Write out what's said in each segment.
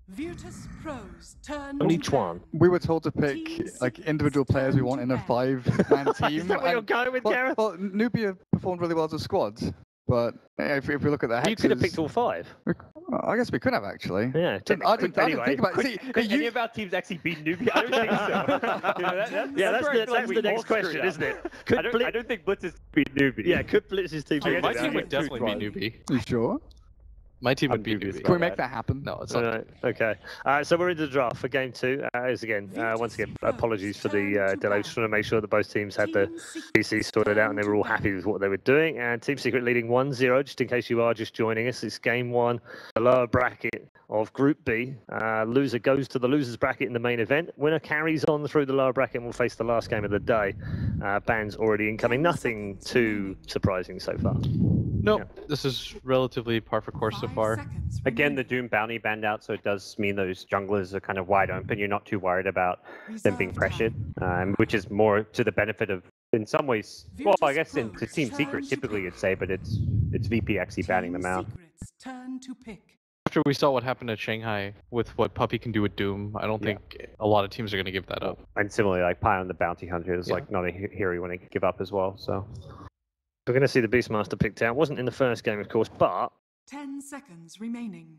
Virtus Pros turn Only to Chuan. ban. We were told to pick Team like Secrets individual players we turn want to in a ban. 5-man team. Is that what you're and- going with, Gareth? well, Nubia performed really well as a squad, but if we look at the hexes, You could have picked all 5. I guess we could have actually. Yeah. I didn't think about it. See, Could any of our teams actually beat Nubia? I don't think so. You know, That's where I feel like the we next all screwed question, up. isn't it? I don't think Blitz's beat Nubia. Yeah, could Blitz's team I be guess My Yeah, team yeah, would definitely be truth-wise. newbie. You sure? My team would I'm be dubious newbie. Can we about make that happen? No, it's not. Alright, okay. So we're into the draft for game 2. Once again, apologies for the delay. Just want to make sure that both teams had the PC sorted out and they were all happy with what they were doing. And Team Secret leading 1-0, just in case you are just joining us. It's game 1, the lower bracket of Group B. Loser goes to the loser's bracket in the main event. Winner carries on through the lower bracket and will face the last game of the day. Bans already incoming. Nothing too surprising so far. Nope, this is relatively par for course so far. Again, the Doom bounty banned out, so it does mean those junglers are kind of wide open. You're not too worried about them being pressured, which is more to the benefit of, in some ways, well, I guess in to Team Secret typically you'd say, but it's VP actually banning them out. Turn to pick. After we saw what happened at Shanghai with what Puppey can do with Doom, I don't think a lot of teams are going to give that up. And similarly, like Pion the Bounty Hunter is Yeah. like not a hero you want to give up as well. So We're going to see the Beastmaster picked out. Wasn't in the first game, of course, but 10 seconds remaining.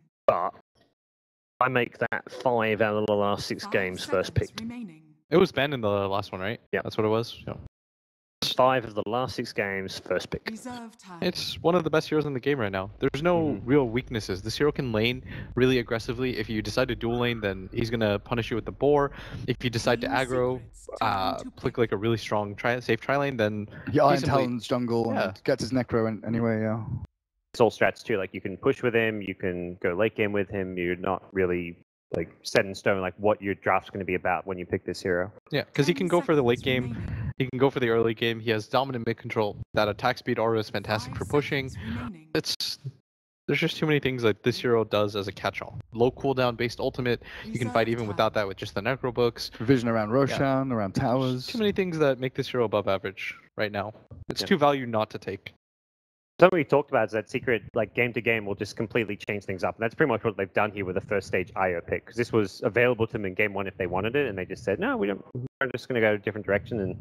I make that 5 out of the last 6 5 games first seconds picked. remaining. It was banned in the last one, right? Yeah. That's what it was? Yeah. 5 of the last 6 games first pick. Reserve time. It's one of the best heroes in the game right now. There's no real weaknesses. This hero can lane really aggressively. If you decide to dual lane, then he's going to punish you with the boar. If you decide to Team aggro, Secrets turn to click pick. like a really strong safe tri lane, then He Iron Reasonably- Talons jungle Yeah. and gets his necro anyway. Yeah. it's all strats too. Like you can push with him, you can go late game with him. You're not really like set in stone like what your draft's going to be about when you pick this hero. yeah, because he 10 can go for the late seconds game. remaining. He can go for the early game. He has dominant mid control. That attack speed aura is fantastic 5 for pushing. seconds remaining. There's just too many things that this hero does as a catch-all. Low cooldown based ultimate. You can fight Reserve even time. without that with just the necro books. Vision around Roshan, around towers. Too many things that make this hero above average right now. It's Yeah. too value not to take. Something we talked about is that Secret, like game to game, will just completely change things up, and that's pretty much what they've done here with the first stage IO pick. Because this was available to them in game 1 if they wanted it, and they just said, no, we don't. We're just going to go a different direction. And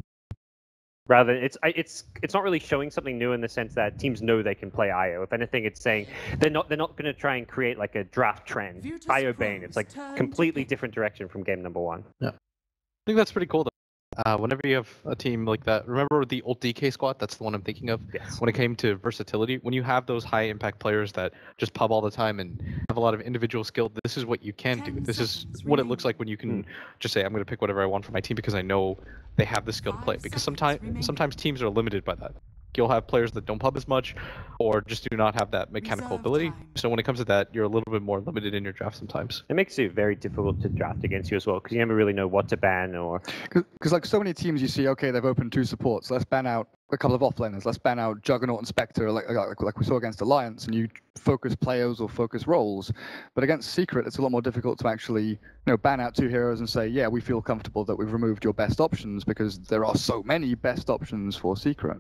rather, it's not really showing something new in the sense that teams know they can play IO. If anything, it's saying they're not going to try and create like a draft trend. Virtus IO Bane, it's Pros like turn to completely pick. different direction from game number 1. I think that's pretty cool though. Whenever you have a team like that, remember the ult DK squad? That's the one I'm thinking of. Yes. When it came to versatility, when you have those high impact players that just pub all the time and have a lot of individual skill, this is what you can do. 10 This is seconds what it looks like when you Hmm. can just say, I'm going to pick whatever I want for my team because I know they have the skill to 5 play. Because seconds remaining. sometimes teams are limited by that. You'll have players that don't pub as much or just do not have that mechanical Reserve ability. time. So when it comes to that, you're a little bit more limited in your draft sometimes. It makes it very difficult to draft against you as well, because you never really know what to ban or. Because like so many teams, you see, okay, they've opened 2 supports. Let's ban out a couple of offlaners. Let's ban out Juggernaut and Spectre, like we saw against Alliance, and you focus players or focus roles. But against Secret, it's a lot more difficult to actually, ban out 2 heroes and say, yeah, we feel comfortable that we've removed your best options because there are so many best options for Secret.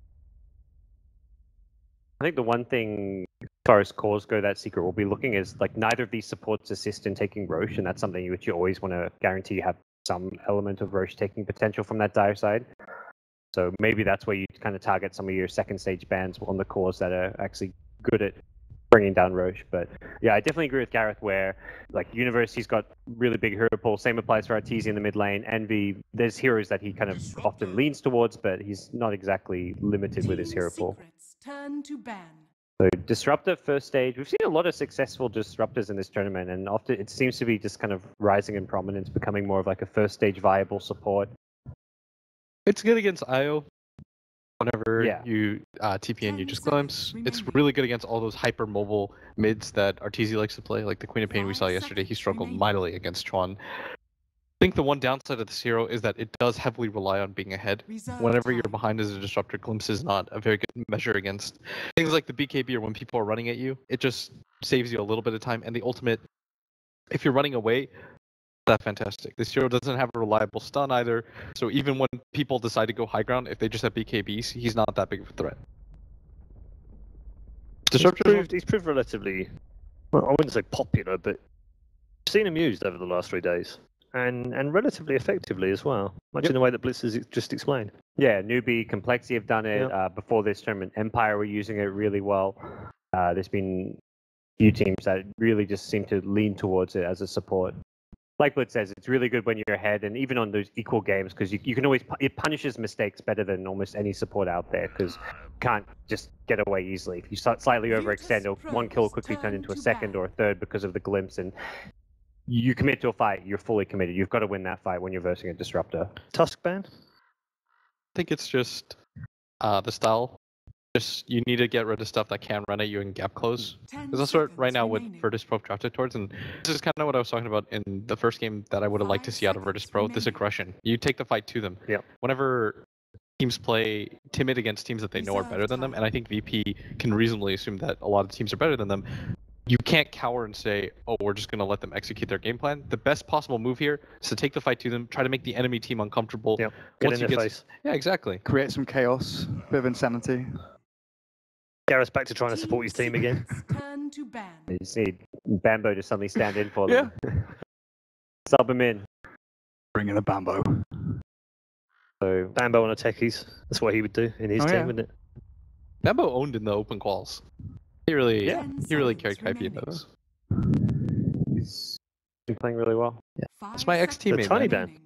I think the one thing, as far as cores go, that Secret will be looking is like neither of these supports assist in taking Roche, and that's something which you always want to guarantee you have some element of Roche taking potential from that dire side. So maybe that's where you kind of target some of your second stage bans on the cores that are actually good at bringing down Roche. But yeah, I definitely agree with Gareth where like Universe, he's got really big hero pool. Same applies for Arteezy in the mid lane. Envy, there's heroes that he kind of often leans towards, but he's not exactly limited with his Team hero pool. Secrets turn to ban. So Disruptor first stage, we've seen a lot of successful Disruptors in this tournament, and often it seems to be just kind of rising in prominence, becoming more of like a first stage viable support. It's good against IO. Whenever Yeah. you TP and you 10 just seconds glimpse, it's remaining. really good against all those hyper mobile mids that Arteezy likes to play, like the Queen of Pain we 5 saw yesterday. He seconds struggled remaining. mightily against Chuan. I think the one downside of this hero is that it does heavily rely on being ahead. Reserve Whenever you're time. behind as a disruptor, glimpse is not a very good measure against things like the BKB or when people are running at you. It just saves you a little bit of time. And the ultimate, if you're running away, that's fantastic. This hero doesn't have a reliable stun either. So even when people decide to go high ground, if they just have BKBs, he's not that big of a threat. He's proved relatively, well, I wouldn't say popular, but seen them used over the last 3 days, and relatively effectively as well, much in the way that Blitz has just explained. Yeah, Newbie, Complexity have done it. Before this tournament, Empire were using it really well. There's been a few teams that really just seem to lean towards it as a support. Like Blitz says, it's really good when you're ahead, and even on those equal games, because you can always, it punishes mistakes better than almost any support out there, because you can't just get away easily. If you slightly overextend, or one kill quickly turn into a second or a third because of the glimpse, and you commit to a fight, you're fully committed. You've got to win that fight when you're versing a disruptor. Tusk ban? I think it's just the style. Just you need to get rid of stuff that can run at you in gap close. Because that's what right now what Virtus Pro drafted towards, and this is kind of what I was talking about in the first game that I would have liked to see out of Virtus Pro. This aggression. You take the fight to them. Yeah. Whenever teams play timid against teams that they know are better than them, and I think VP can reasonably assume that a lot of teams are better than them. You can't cower and say, "Oh, we're just going to let them execute their game plan." The best possible move here is to take the fight to them, try to make the enemy team uncomfortable. Yeah. Get Once in their face. Yeah, exactly. Create some chaos, bit of insanity. Gareth back to trying to support his team again. Turn to ban. You just need Bambo to suddenly stand in for them. Sub him in. Bring in the Bambo. So Bambo on a techies. That's what he would do in his team, yeah. wouldn't it? Bambo owned in the open quals. He really carried Kaipi in those. he's been playing really well. It's my ex-teammate, Tiny man. ban.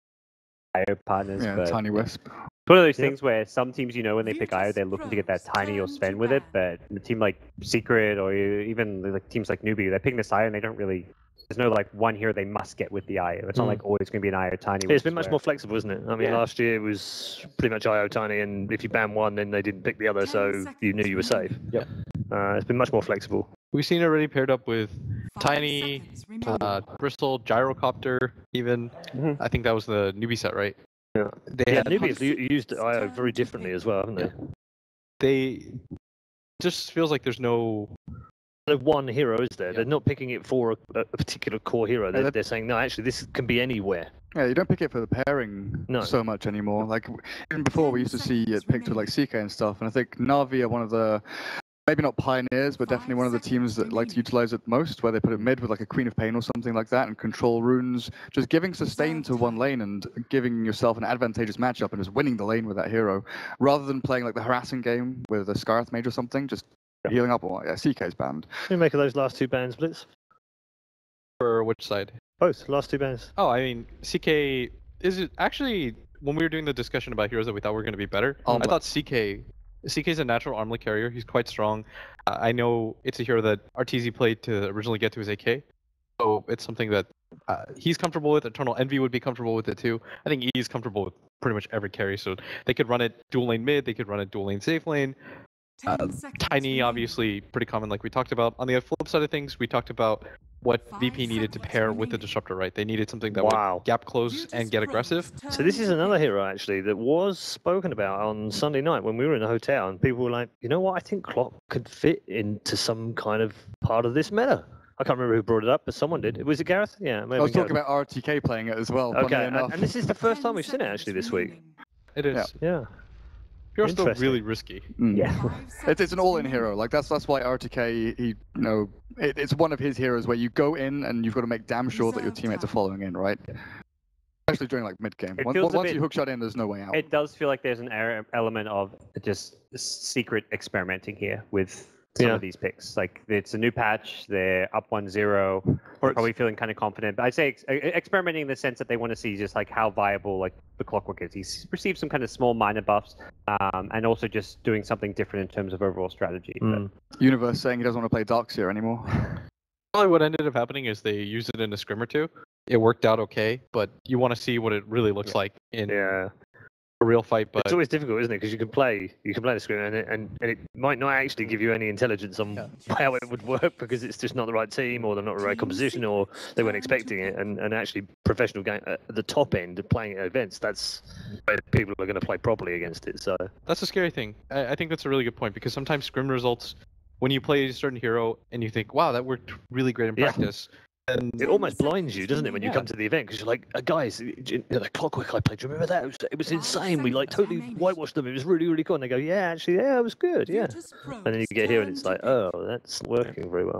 IO partners, Yeah, but Tiny Wisp. it's one of those things where some teams, when they pick IO, they're looking to get that Tiny or Sven with it, but a team like Secret or even like teams like Newbie, they're picking this IO and they don't really. There's no like one hero they must get with the IO. It's not like always going to be an IO Tiny. It's been much more flexible, isn't it? I mean, Yeah. last year it was pretty much IO Tiny, and if you ban one, then they didn't pick the other, so you knew you were safe. Yep. It's been much more flexible. We've seen it already paired up with Tiny, Bristol, Gyrocopter, even. Mhm. I think that was the newbie set, right? Yeah. They Yeah, had Newbie have used IO very differently as well, haven't they? they just feels like there's no There's one hero, is there? Yeah. They're not picking it for a particular core hero. Yeah, They're saying, no, actually, this can be anywhere. Yeah, you don't pick it for the pairing No. so much anymore. Like even before, we used to see it picked with like CK and stuff, and I think Na'Vi are one of the maybe not pioneers, but definitely one of the teams that like to utilize it most, where they put it mid with like a Queen of Pain or something like that, and control runes, just giving sustain to one lane and giving yourself an advantageous matchup and just winning the lane with that hero, rather than playing like the harassing game with a Scarth Mage or something, just healing up. Well, yeah, CK's banned. What do you make of those last two bans, Blitz? for which side. Both, last two bans. Oh, I mean, CK is it actually when we were doing the discussion about heroes that we thought were going to be better. I Armlet. thought CK is a natural armlet carrier. He's quite strong. I know it's a hero that RTZ played to originally get to his AK, so it's something that he's comfortable with. Eternal Envy would be comfortable with it too. I think he's comfortable with pretty much every carry, so they could run it dual lane mid. They could run it dual lane safe lane. Tiny, obviously, pretty common, like we talked about. On the flip side of things, we talked about what VP needed to pair with the disruptor, right? They needed something that would gap close and get aggressive. So this is another hero actually that was spoken about on Sunday night when we were in the hotel, and people were like, you know what, I think Clock could fit into some kind of part of this meta. I can't remember who brought it up, but someone did. Was it Gareth? Yeah, I was talking about RTK playing it as well. Okay, funnily and enough. this is the first time we've seen it actually this week. It is. Yeah. Yeah. Hero's still Interesting. really risky. Yeah. It's an all-in hero. Like that's why RTK, it's one of his heroes where you go in and you've got to make damn sure that your teammates are following in, right? Especially during like mid game. It Once feels a you bit- hook shot in, there's no way out. It does feel like there's an element of just secret experimenting here with some of these picks. Like it's a new patch, they're up 1-0, probably feeling kind of confident. But I'd say experimenting in the sense that they want to see just like how viable like the Clockwork is. He's received some kind of small minor buffs, and also just doing something different in terms of overall strategy. But Universe saying he doesn't want to play Darkseer anymore. Probably what ended up happening is they used it in a scrim or two. It worked out okay, but you want to see what it really looks like in Yeah. a real fight. But It's always difficult, isn't it? Because you can play the screen, and it might not actually give you any intelligence on how it would work because it's just not the right team, or they're not the right composition, or they weren't expecting it. And actually, professional game at the top end of playing at events, that's where people are going to play properly against it. So that's a scary thing. I think that's a really good point because sometimes scrim results, when you play a certain hero and you think, wow, that worked really great in Yeah. practice, and it almost blinds you, doesn't it, when you Yeah. come to the event? Because you're like, guys, the Clockwork I played, do you remember that? It was insane. We like totally whitewashed them. It was really, really cool. And they go, yeah, actually, yeah, it was good. Yeah. And then you get here and it's like, oh, that's not working very well.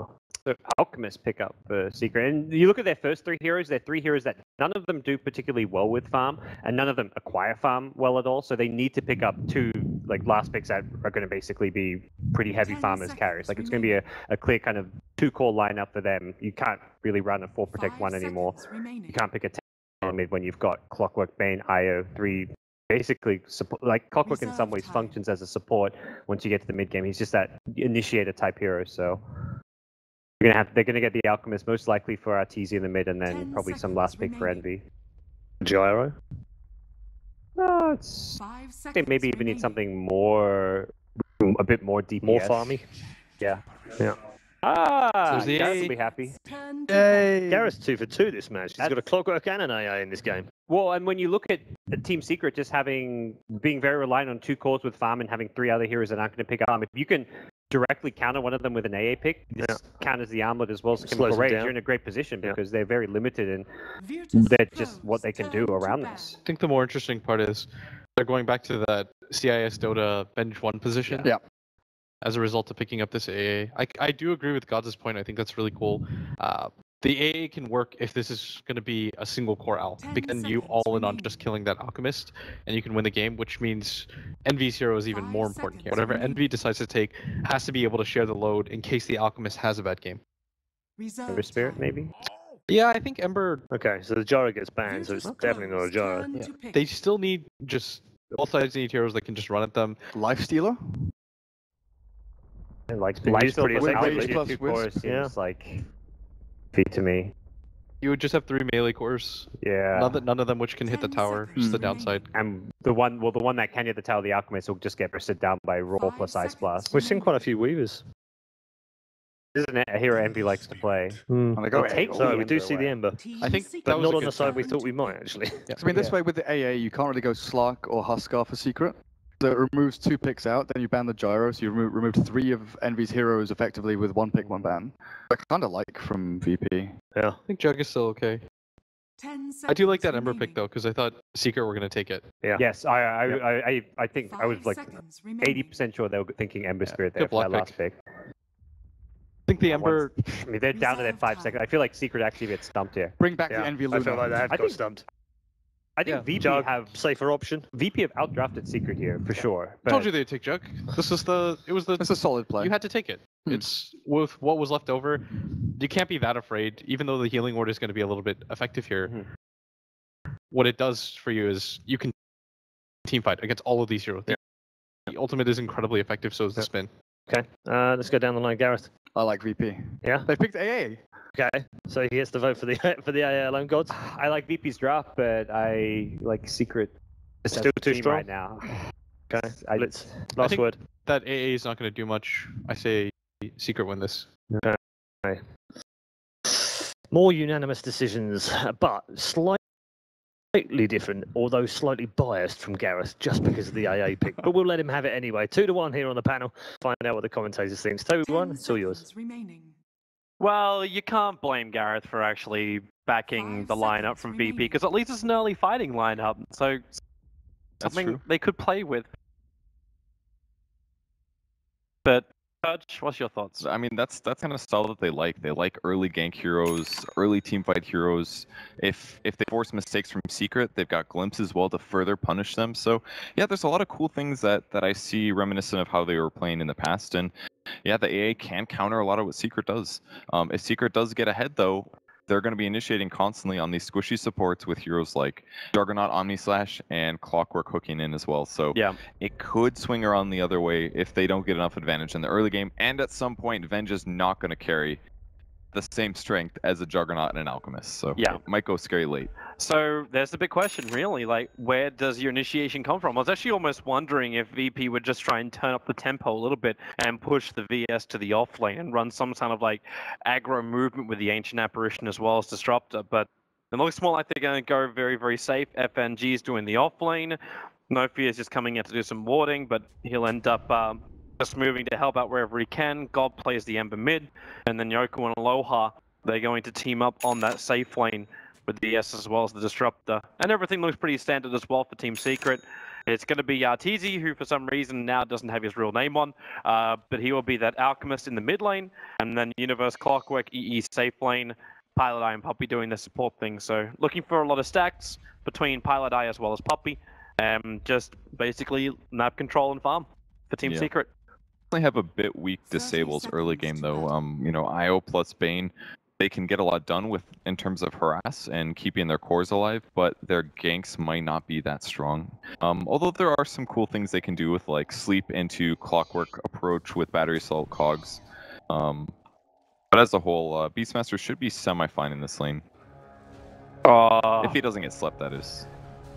So Alchemist pick up for Secret. And you look at their first three heroes, they're three heroes that none of them do particularly well with farm, and none of them acquire farm well at all. So they need to pick up two last picks that are going to basically be pretty heavy 10 farmers carries. seconds It's going to be a clear kind of two-core lineup for them. You can't really run a 4 protect 1 anymore. You can't pick a 10 mid when you've got Clockwork, Bane, Io, 3 basically support. Like Clockwork in some ways functions as a support once you get to the mid game. He's just that initiator type hero. So they're gonna get the Alchemist most likely for Arteezy in the mid, and then probably some last pick for Envy. Gyro. No, it's they maybe even need something more, a bit more DPS. More farmy. Yeah. Yeah. Ah, So the Gareth AA will be happy. Yay! Gareth's 2 for 2 this match. He's got a Clockwork and an AA in this game. Well, and when you look at Team Secret just being very reliant on 2 cores with farm and having 3 other heroes that aren't going to pick up farm, if you can directly counter one of them with an AA pick, this counters the armlet as well as Slows Chemical them Rage, down. you're in a great position because they're very limited in Virtus they're just what Pro's they can do turn to around ban. this. I think the more interesting part is they're going back to that CIS Dota bench 1 position. Yeah. As a result of picking up this AA. I do agree with Gods' point. I think that's really cool. The AA can work if this is going to be a single core Al. 10 Because you seconds all in on remaining. just killing that Alchemist, and you can win the game, which means Envy's hero is even 5 more important here. seconds Whatever remaining. Envy decides to take has to be able to share the load in case the Alchemist has a bad game. Reserve Ember Spirit, time. maybe? Yeah, I think Ember, Okay, so the Gyro gets banned, so it's Virtus definitely not a Pro's Gyro. turn yeah. to pick. They still need just, both sides need heroes that can just run at them. Life Stealer? And like been used pretty plus effectively. Alchemist, Plus 2 Wisp. cores seems Yeah. like feet to me. You would just have 3 melee cores, Yeah. none of them which can hit the 10 tower, just the seconds downside. And the one that can hit the tower, the Alchemist, will just get bursted down by Raw 5 plus Ice seconds. Blast. We've seen quite a few Weavers. Isn't it a hero Envy likes to play? And they go, It takes So the we do Ember see the away. Ember. Team I think Secret But was not a on the good side we turn thought to we might, pick. actually. I mean, this way with the AA, you can't really go Slark or Huskar for Secret. So it removes 2 picks out, then you ban the Gyro, so you removed 3 of Envy's heroes effectively with 1 pick, 1 ban. I kind of like from VP. Yeah. I think Jug is still okay. 10 I do like that seconds Ember pick remaining. though, because I thought Secret were going to take it. Yeah. Yes, I think I was 5 like seconds remaining. 80% sure they were thinking Ember Yeah, Spirit good there for block that last pick. I think the Ember, I mean, they're down to their Reserve 5 time. seconds. I feel like Secret actually gets stumped here. Bring back Yeah, the Envy I Luna. feel like they have I got think- stumped. I think Yeah. VP Jug, have safer option. VP have outdrafted Secret here for sure. I told but- you they'd take Jug. This is it was the, It's a solid play. you had to take it. Hmm. It's with what was left over. You can't be that afraid, even though the healing ward is going to be a little bit effective here. Mhm. What it does for you is you can team fight against all of these heroes. Yeah. The ultimate is incredibly effective, so is the Yeah. spin. Okay, let's go down the line, Gareth. I like VP. Yeah. They picked AA. Okay, so he gets to vote for the for the AA alone gods. I like VP's draft, but I like Secret. just as Still a too team strong? right now. Okay, I- let's last think- word. That AA is not going to do much. I say Secret win this. More unanimous decisions, but slightly different, although slightly biased from Gareth just because of the AA pick. But we'll let him have it anyway. 2-1 here on the panel. Find out what the commentators think. 10 2-1, it's all yours. seconds remaining. Well, you can't blame Gareth for actually backing 5 the lineup seconds from VP remaining. because at least it's an early fighting lineup, so That's something true. they could play with. But Purge, what's your thoughts? I mean, that's kind of style that they like. They like early gank heroes, early teamfight heroes. If they force mistakes from Secret, they've got Glimpse as well to further punish them. So yeah, there's a lot of cool things that I see reminiscent of how they were playing in the past. And yeah, the AA can counter a lot of what Secret does. If Secret does get ahead though, they're going to be initiating constantly on these squishy supports with heroes like Juggernaut, Omnislash, and Clockwork hooking in as well. So Yeah. it could swing around the other way if they don't get enough advantage in the early game. And at some point, Venge is not going to carry the same strength as a Juggernaut and an Alchemist. So Yeah. it might go scary late. So there's the big question, really. Like, where does your initiation come from? I was actually almost wondering if VP would just try and turn up the tempo a little bit and push the VS to the off lane and run some kind of like aggro movement with the Ancient Apparition as well as Disruptor. But it looks more like they're going to go very, very safe. FNG is doing the off lane. Nofi is just coming in to do some warding, but he'll end up just moving to help out wherever he can. God plays the Ember mid, and then Yoku and Aloha, they're going to team up on that safe lane with the S as well as the Disruptor. And everything looks pretty standard as well for Team Secret. It's going to be Arteezy, who for some reason now doesn't have his real name on, but he will be that Alchemist in the mid lane, and then Universe, Clockwork, EE safe lane, Pilot Eye and Puppey doing the support thing. So looking for a lot of stacks between Pilot Eye as well as Puppey, just basically map control and farm for Team Secret. They have a bit weak disables early game though. You know, IO plus Bane, they can get a lot done with in terms of harass and keeping their cores alive, but their ganks might not be that strong. Although there are some cool things they can do with like sleep into Clockwork approach with battery assault cogs. But as a whole, Beastmaster should be semi-fine in this lane. If he doesn't get slept, that is.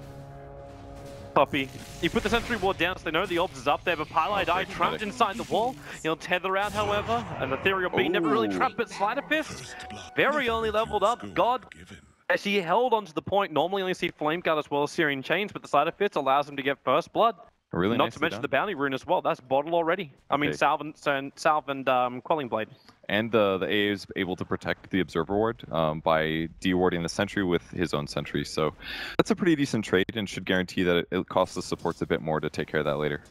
Puppey. He put the sentry ward down so they know the orbs is up there, but Pilot Eye trapped inside the wall. He'll tether out, however, and Ethereal Beam never really trapped, but Sleight of Fist very early leveled up. God actually held onto the point. Normally only see Flame Guard as well as Searing Chains, but the Sleight of Fist allows him to get first blood. Really Not to mention the bounty rune as well. That's bottle already. I mean, Salve and Quelling Blade. And the AA is able to protect the Observer Ward by dewarding the Sentry with his own Sentry. So that's a pretty decent trade and should guarantee that it costs the supports a bit more to take care of that later.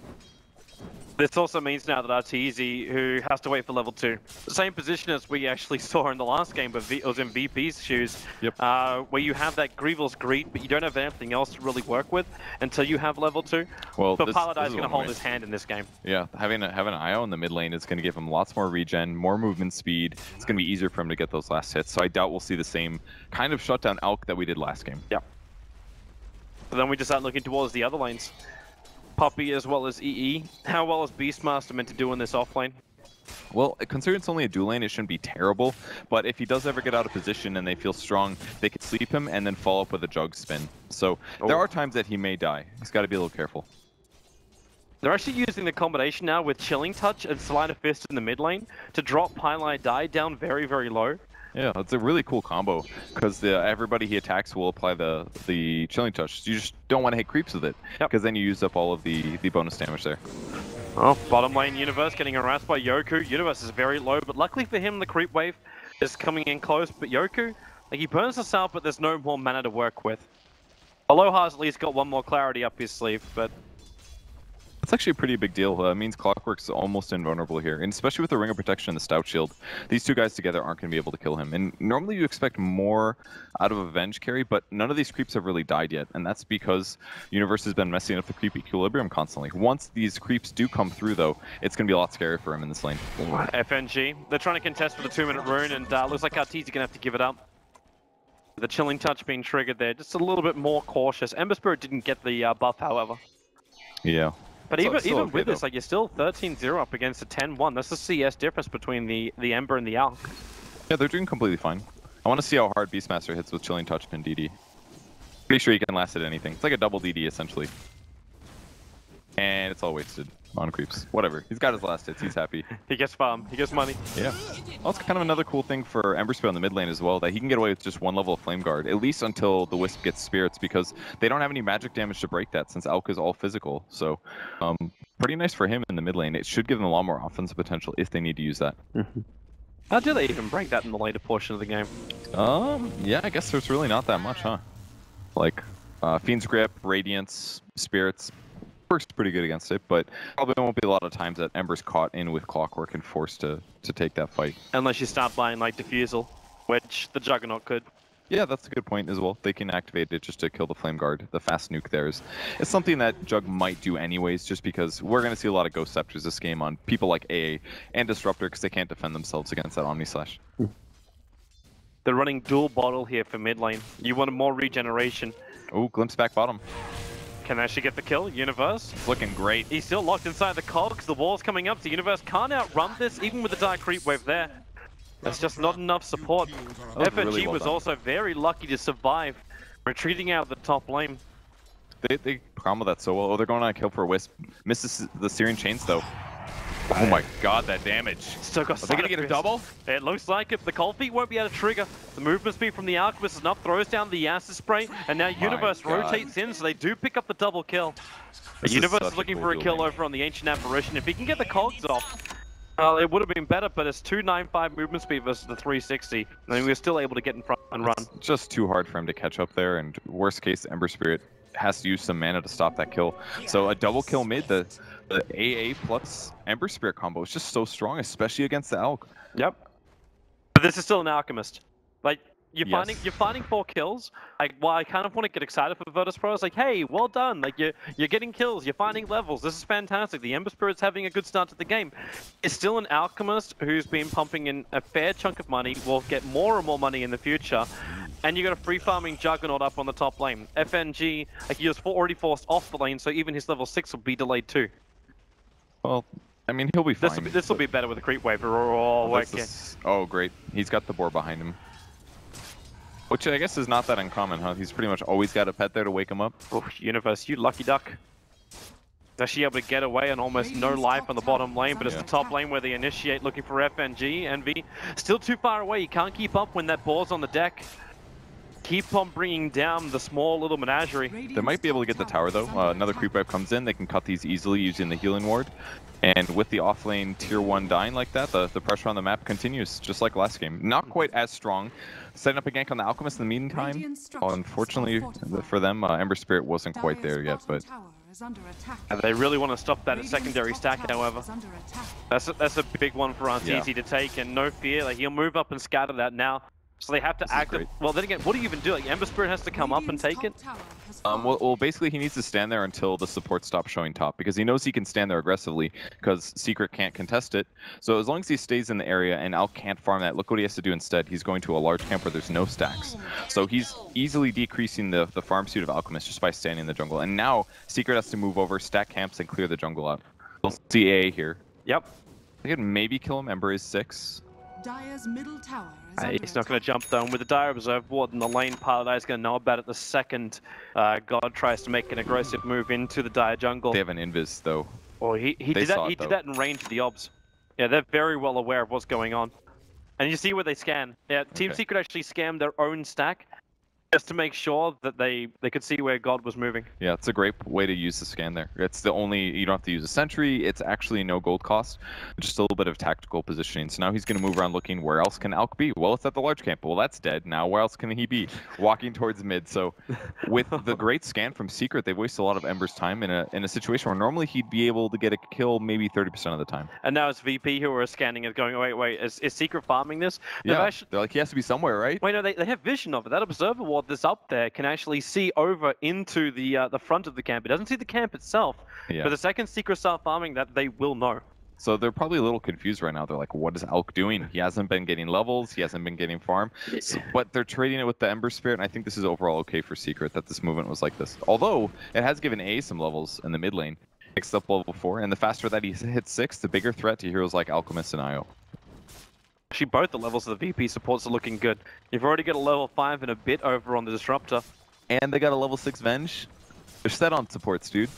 This also means now that Arteezy, who has to wait for level 2, the same position as we actually saw in the last game, but it was in VP's shoes, where you have that Grievel's Greed, but you don't have anything else to really work with until you have level 2. Well, but Pilot Eye is going to hold his hand in this game. Yeah, having an IO in the mid lane is going to give him lots more regen, more movement speed. It's going to be easier for him to get those last hits. So I doubt we'll see the same kind of shutdown Alk that we did last game. Yeah. But then we just start looking towards the other lanes. Puppey as well as EE. How well is Beastmaster meant to do in this offlane? Well, considering it's only a dual lane, it shouldn't be terrible. But if he does ever get out of position and they feel strong, they can sleep him and then follow up with a jug spin. So there are times that he may die. He's got to be a little careful. They're actually using the combination now with Chilling Touch and Sleight of Fist in the mid lane to drop Pilot Eye down very, very low. Yeah, it's a really cool combo because everybody he attacks will apply the Chilling Touch. You just don't want to hit creeps with it because then you use up all of the bonus damage there. Oh, bottom lane Universe getting harassed by Yoku. Universe is very low, but luckily for him, the creep wave is coming in close. But Yoku, like he burns us out, but there's no more mana to work with. Aloha's at least got one more clarity up his sleeve, but it's actually a pretty big deal. It means Clockwork's almost invulnerable here, and especially with the Ring of Protection and the Stout Shield, these two guys together aren't going to be able to kill him. And normally you expect more out of Avenge carry, but none of these creeps have really died yet, and that's because Universe has been messing up the creep equilibrium constantly. Once these creeps do come through, though, it's going to be a lot scarier for him in this lane. FNG, they're trying to contest for the 2-minute rune, and looks like Arteezy going to have to give it up. The Chilling Touch being triggered there, just a little bit more cautious. Ember Spirit didn't get the buff, however. Yeah. But even with this, like you're still 13-0 up against a 10-1. That's the CS difference between the Ember and the Alk. Yeah, they're doing completely fine. I want to see how hard Beastmaster hits with Chilling Touch and DD. Pretty sure he can last at anything. It's like a double DD essentially. And it's all wasted on creeps. Whatever. He's got his last hits. He's happy. He gets farm. He gets money. Yeah. Well, it's kind of another cool thing for Ember Spirit on the mid lane as well, that he can get away with just one level of Flame Guard, at least until the Wisp gets Spirits, because they don't have any magic damage to break that since Alk is all physical. So, pretty nice for him in the mid lane. It should give them a lot more offensive potential if they need to use that. How do they even break that in the later portion of the game? Yeah, I guess there's really not that much, huh? Like, Fiend's Grip, Radiance, Spirits, works pretty good against it, but probably won't be a lot of times that Ember's caught in with Clockwork and forced to take that fight. Unless you start buying like Diffusal, which the Juggernaut could. Yeah, that's a good point as well. They can activate it just to kill the Flame Guard. The fast nuke there is something that Jug might do anyways, just because we're going to see a lot of Ghost Scepters this game on people like AA and Disruptor because they can't defend themselves against that Omni Slash. They're running dual bottle here for mid lane. You want more regeneration. Oh, Glimpse back bottom. Can actually get the kill, Universe. It's looking great. He's still locked inside the cogs. The wall's coming up. The Universe can't outrun this, even with the Dark Creep Wave there. That's just not enough support. FNG really well was done. Also very lucky to survive, retreating out of the top lane. They combo that so well. Oh, they're going on a kill for a Wisp. Misses the Searing Chains though. Oh my god, that damage. Still got Are they gonna get a double? It looks like it. The Cold Feet won't be able to trigger. The movement speed from the Alchemist is enough, throws down the Acid Spray, and now Universe rotates in, so they do pick up the double kill. Universe is looking for a kill over on the Ancient Apparition. If he can get the cogs off, it would have been better, but it's 295 movement speed versus the 360. I mean, we're still able to get in front and run. It's just too hard for him to catch up there, and worst case, Ember Spirit has to use some mana to stop that kill. So a double kill mid, the AA plus Ember Spirit combo is just so strong, especially against the Alk. Yep. But this is still an Alchemist. Like, you're Yes. finding 4 kills. Like, while I kind of want to get excited for Virtus.pro, it's like, hey, well done. Like, you're getting kills, you're finding levels. This is fantastic. The Ember Spirit's having a good start to the game. It's still an Alchemist who's been pumping in a fair chunk of money, will get more and more money in the future. And you got a free farming Juggernaut up on the top lane. FNG, like, he was already forced off the lane, so even his level 6 will be delayed too. Well, I mean, he'll be fine. This will be better with a creep wave. Oh, great. He's got the boar behind him. Which I guess is not that uncommon, huh? He's pretty much always got a pet there to wake him up. Oh, Universe, you lucky duck. He's actually able to get away and almost no life on the bottom lane, but it's the top lane where they initiate looking for FNG. Envy still too far away. You can't keep up when that boar's on the deck. Keep on bringing down the small little menagerie. They might be able to get the tower though. Another creep wave comes in. They can cut these easily using the healing ward. And with the offlane tier 1 dying like that, the pressure on the map continues, just like last game. Not quite as strong. Setting up a gank on the Alchemist in the meantime. Unfortunately for them, Ember Spirit wasn't quite there yet, but... And they really want to stop that secondary stack, however. That's a big one for Arteezy to take, and no fear, like he'll move up and scatter that now. So they have to act. Well, then again, what do you even do? Like Ember Spirit has to come up and take it. Well, basically he needs to stand there until the support stops showing top, because he knows he can stand there aggressively, because Secret can't contest it. So as long as he stays in the area and Alk can't farm that, look what he has to do instead. He's going to a large camp where there's no stacks. So he's easily decreasing the farm suit of Alchemist just by standing in the jungle. And now Secret has to move over, stack camps, and clear the jungle out. We'll see AA here. Yep. They could maybe kill him. Ember is 6. Dire's middle tower He's not going to jump down with the Dire Observe Ward, and the lane pilot is going to know about it the second God tries to make an aggressive move into the Dire jungle. They have an invis though. Well, he did that. He did that in range of the obs. Yeah, they're very well aware of what's going on. And you see where they scan. Yeah, Team Secret actually scammed their own stack just to make sure that they could see where God was moving. Yeah, it's a great way to use the scan there. It's the only, you don't have to use a sentry, it's actually no gold cost, just a little bit of tactical positioning. So now he's going to move around looking, where else can Alk be? Well, it's at the large camp. Well, that's dead. Now where else can he be? Walking towards mid. So with the great scan from Secret, they've wasted a lot of Ember's time in a situation where normally he'd be able to get a kill maybe 30% of the time. And now it's VP who are scanning and going, oh, wait, is Secret farming this? Yeah, they're like, he has to be somewhere, right? Wait, no, they have vision of it. That observer ward that's up there can actually see over into the front of the camp. It doesn't see the camp itself, but the second Secret start farming that, they will know. So they're probably a little confused right now. They're like, what is Alk doing? He hasn't been getting levels, he hasn't been getting farm, but they're trading it with the Ember Spirit, and I think this is overall okay for Secret that this movement was like this. Although, it has given A some levels in the mid lane. Picks up level 4, and the faster that he hits 6, the bigger threat to heroes like Alchemist and Io. Actually, both the levels of the VP supports are looking good. You've already got a level 5 and a bit over on the Disruptor. And they got a level 6 Venge. They're set on supports, dude.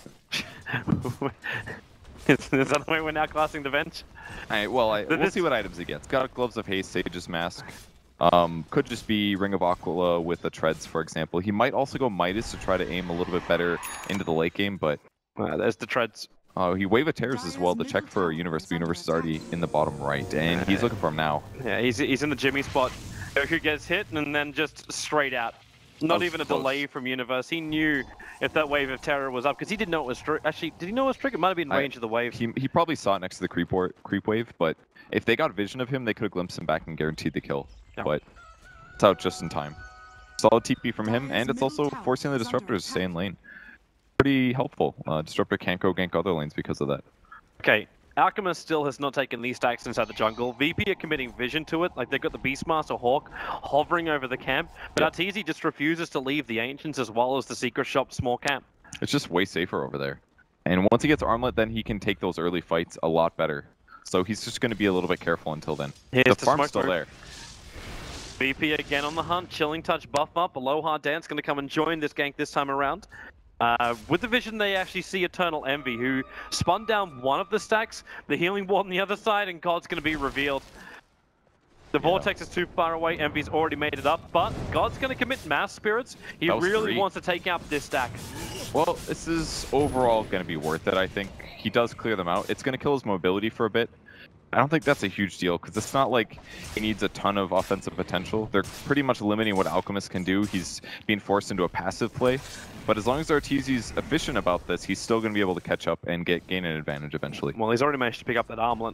Is that the way we're now classing the Venge? We'll see what items he gets. Got Gloves of Haste, Sage's Mask. Could just be Ring of Aquila with the Treads, for example. He might also go Midas to try to aim a little bit better into the late game, but... there's the Treads. He Wave of Terrors as well to check for Universe, but Universe is already in the bottom right, and he's looking for him now. Yeah, he's in the Jimmy spot. Who gets hit, and then just straight out. Not even a delay from Universe. He knew if that Wave of Terror was up, because he didn't know it was actually, did he know it was triggered? It might have been range of the wave. He probably saw it next to the creep wave, but if they got vision of him, they could have glimpsed him back and guaranteed the kill. Yeah. But it's out just in time. Solid TP from him, and it's also forcing the Disruptors to stay in lane. Pretty helpful. Disruptor can't go gank other lanes because of that. Okay, Alchemist still has not taken these stacks inside the jungle. VP are committing vision to it, like they've got the Beastmaster Hawk hovering over the camp, but Arteezy just refuses to leave the Ancients as well as the Secret Shop small camp. It's just way safer over there. And once he gets Armlet, then he can take those early fights a lot better. So he's just going to be a little bit careful until then. The farm's still there. VP again on the hunt, Chilling Touch buff up, Aloha Dance going to come and join this gank this time around. With the vision, they actually see Eternal Envy, who spun down one of the stacks, the Healing Ward on the other side, and God's going to be revealed. The Vortex is too far away, Envy's already made it up, but God's going to commit Mass Spirits. He really wants to take out this stack. Well, this is overall going to be worth it, I think. He does clear them out. It's going to kill his mobility for a bit, I don't think that's a huge deal, because it's not like he needs a ton of offensive potential. They're pretty much limiting what Alchemist can do. He's being forced into a passive play. But as long as Arteezy's efficient about this, he's still going to be able to catch up and gain an advantage eventually. Well, he's already managed to pick up that armlet.